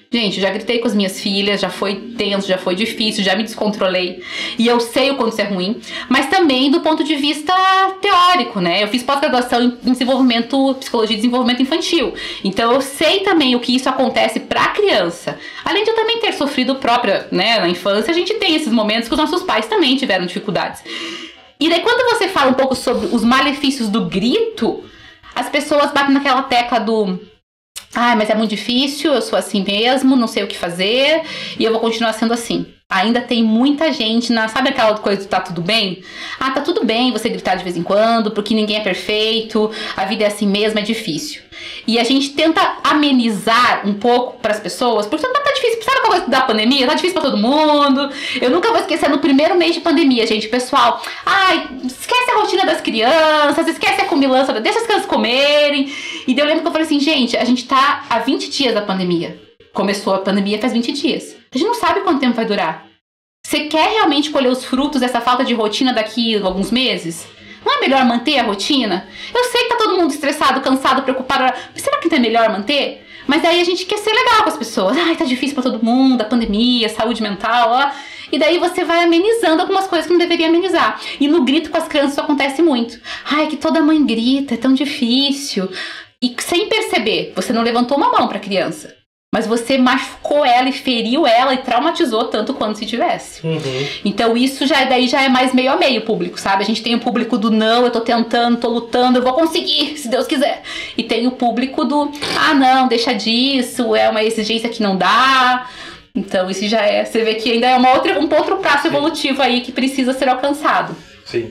Gente, já gritei com as minhas filhas, já foi tenso, já foi difícil, já me descontrolei. E eu sei o quanto isso é ruim. Mas também do ponto de vista teórico, né? Eu fiz pós-graduação em desenvolvimento, psicologia e desenvolvimento infantil. Então eu sei também o que isso acontece pra criança. Além de eu também ter sofrido própria, né, na infância, a gente tem esses momentos que os nossos pais também tiveram dificuldades. E daí quando você fala um pouco sobre os malefícios do grito, as pessoas batem naquela tecla do... Ah, mas é muito difícil, eu sou assim mesmo, não sei o que fazer e eu vou continuar sendo assim. Ainda tem muita gente na... Sabe aquela coisa do tá tudo bem? Ah, tá tudo bem você gritar de vez em quando, porque ninguém é perfeito, a vida é assim mesmo, é difícil. E a gente tenta amenizar um pouco pras pessoas, porque tá, tá difícil. Sabe aquela coisa da pandemia? Tá difícil pra todo mundo. Eu nunca vou esquecer no primeiro mês de pandemia, gente, pessoal. Ai, esquece a rotina das crianças, esquece a comilança, deixa as crianças comerem. E daí eu lembro que eu falei assim, gente, a gente tá há vinte dias da pandemia. Começou a pandemia faz vinte dias. A gente não sabe quanto tempo vai durar. Você quer realmente colher os frutos dessa falta de rotina daqui a alguns meses? Não é melhor manter a rotina? Eu sei que tá todo mundo estressado, cansado, preocupado. Mas será que não é melhor manter? Mas daí a gente quer ser legal com as pessoas. Ai, tá difícil pra todo mundo, a pandemia, saúde mental, ó. E daí você vai amenizando algumas coisas que não deveria amenizar. E no grito com as crianças isso acontece muito. Ai, que toda mãe grita, é tão difícil. E sem perceber, você não levantou uma mão pra criança. Mas você machucou ela e feriu ela e traumatizou tanto quanto se tivesse. Uhum. Então isso já, daí já é mais meio a meio público, sabe? A gente tem o público do não, eu tô tentando, tô lutando, eu vou conseguir, se Deus quiser. E tem o público do, ah não, deixa disso, é uma exigência que não dá. Então isso já é, você vê que ainda é uma outra, um outro passo evolutivo aí que precisa ser alcançado. Sim.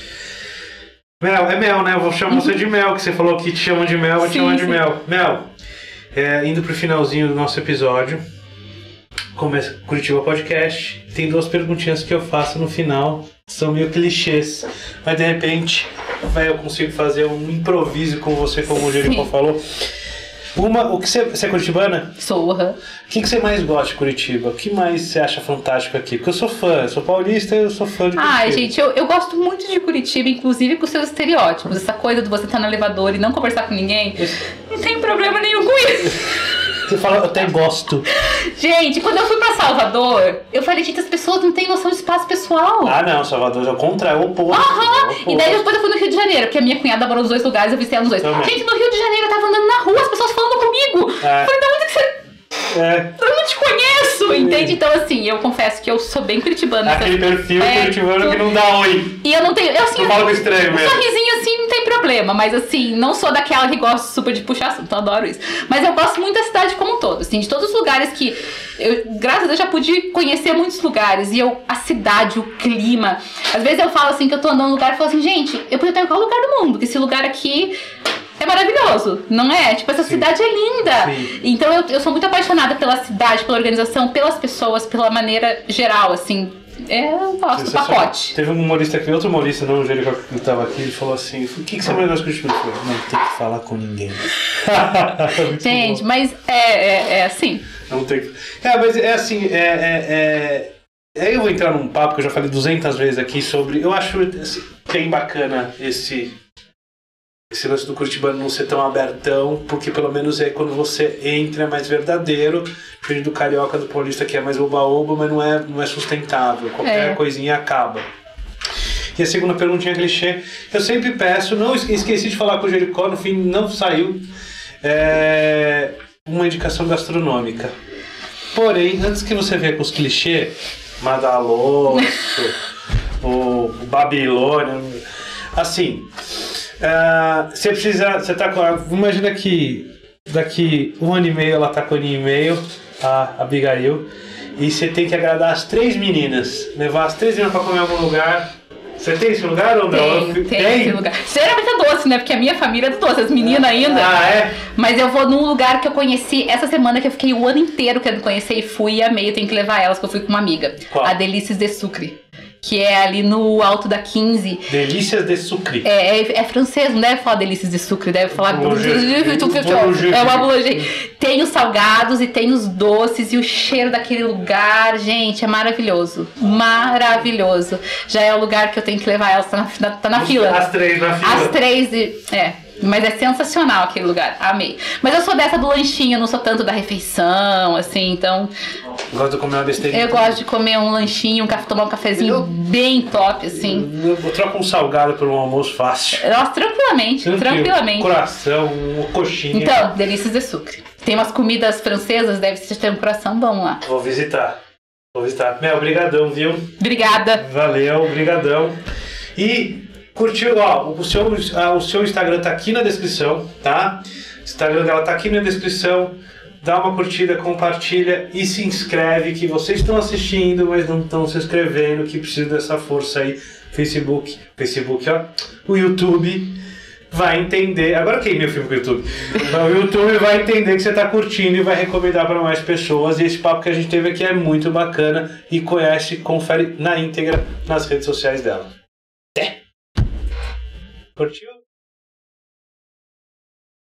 Mel, é Mel, né? Eu vou chamar uhum. você de Mel, que você falou que te chama de Mel, eu vou te chamar de Mel. Mel. É, indo pro finalzinho do nosso episódio, começa Curitiba Podcast. Tem duas perguntinhas que eu faço no final, são meio clichês, mas de repente vai, eu consigo fazer um improviso com você, como o Jericó falou. Uma, o que você, você é curitibana? Sou, uhum. O que, que você mais gosta de Curitiba? O que mais você acha fantástico aqui? Porque eu sou fã, eu sou paulista e eu sou fã de Curitiba. Ai, gente, eu, eu gosto muito de Curitiba, inclusive com seus estereótipos. Essa coisa de você estar no elevador e não conversar com ninguém. Não tem problema nenhum com isso. Você fala, eu até gosto. Gente, quando eu fui pra Salvador, eu falei, gente, as pessoas não têm noção de espaço pessoal. Ah, não, Salvador é o contrário, é o oposto. Aham, e daí depois eu fui no Rio de Janeiro, porque a minha cunhada morou nos dois lugares, eu visitei ela nos dois. Também. Gente, no Rio de Janeiro eu tava andando na rua, as pessoas falando comigo. É. Eu falei, da onde que você... É. Eu não te conheço, é. Entende? Então, assim, eu confesso que eu sou bem curitibana. Aquele perfil é, curitibano que não dá oi. E eu não tenho... Eu, assim, eu falo com estranho mesmo. Um sorrisinho assim não tem problema, mas assim, não sou daquela que gosta super de puxar assunto, eu adoro isso. Mas eu gosto muito da cidade como um todo, assim, de todos os lugares que... Eu, graças a Deus, já pude conhecer muitos lugares. E eu, a cidade, o clima... Às vezes eu falo assim, que eu tô andando num lugar e falo assim, gente, eu podia estar em qualquer lugar do mundo, porque esse lugar aqui... É maravilhoso, não é? Tipo, essa Sim. cidade é linda. Sim. Então eu, eu sou muito apaixonada pela cidade, pela organização, pelas pessoas, pela maneira geral, assim. É o nosso pacote. Teve um humorista aqui, outro humorista, não, o Jericó que estava aqui, ele falou assim, o que, que você mais gosta de Curitiba? Eu falei, não tem que falar com ninguém. Gente, bom. Mas é, é, é assim. Não tem que... É, mas é assim, é... é, é... Aí eu vou entrar num papo que eu já falei duzentas vezes aqui sobre... Eu acho assim, bem bacana esse... Esse lance do curitibano não ser tão abertão, porque pelo menos é quando você entra é mais verdadeiro, diferente do carioca, do paulista que é mais oba-oba, mas não é, não é sustentável, qualquer é. coisinha acaba. E a segunda perguntinha clichê, eu sempre peço, não esqueci de falar com o Jericó, no fim não saiu, é, uma indicação gastronômica. Porém, antes que você venha com os clichês, Madaloso, o Babilônia, assim... Uh, você precisa, você tá com a, imagina que daqui um ano e meio ela tá com um ano e meio, a Abigail, e você tem que agradar as três meninas, levar as três meninas pra comer em algum lugar. Você tem esse lugar ou não? Tem, tem, tem esse lugar. Geralmente é doce, né? Porque a minha família é do doce, as meninas ainda. Ah, é? Mas eu vou num lugar que eu conheci essa semana, que eu fiquei o ano inteiro querendo conhecer e fui e amei. Eu tenho que levar elas, que eu fui com uma amiga. Qual? A Delícias de Sucre. Que é ali no alto da quinze. Delícias de Sucre. É, é, é francês, não deve falar Delícias de Sucre, deve falar... Boulanger. É uma Boulanger. Tem os salgados e tem os doces e o cheiro daquele lugar, gente, é maravilhoso. Maravilhoso. Já é o lugar que eu tenho que levar elas, tá na, tá na fila. As três na fila. As três, e, é. Mas é sensacional aquele lugar, amei. Mas eu sou dessa do lanchinho, eu não sou tanto da refeição, assim, então... Gosto de comer uma besteirinha. Eu gosto de comer um lanchinho, um café, tomar um cafezinho eu, bem top, assim. Eu, eu troco um salgado por um almoço fácil. Nossa, tranquilamente, Tranquilo. tranquilamente. Coração, uma coxinha. Então, delícias de sucre. Tem umas comidas francesas, deve ter um coração bom lá. Vou visitar, vou visitar. Mel, brigadão, viu? Obrigada. Valeu, brigadão. E... Curtiu, ó, o seu, o seu Instagram tá aqui na descrição, tá? O Instagram dela tá aqui na descrição. Dá uma curtida, compartilha e se inscreve, que vocês estão assistindo, mas não estão se inscrevendo, que precisa dessa força aí. Facebook, Facebook, ó, o YouTube vai entender. Agora queimei o filme com o YouTube. O YouTube vai entender que você tá curtindo e vai recomendar para mais pessoas. E esse papo que a gente teve aqui é muito bacana. E conhece, confere na íntegra nas redes sociais dela. Até! Curtiu?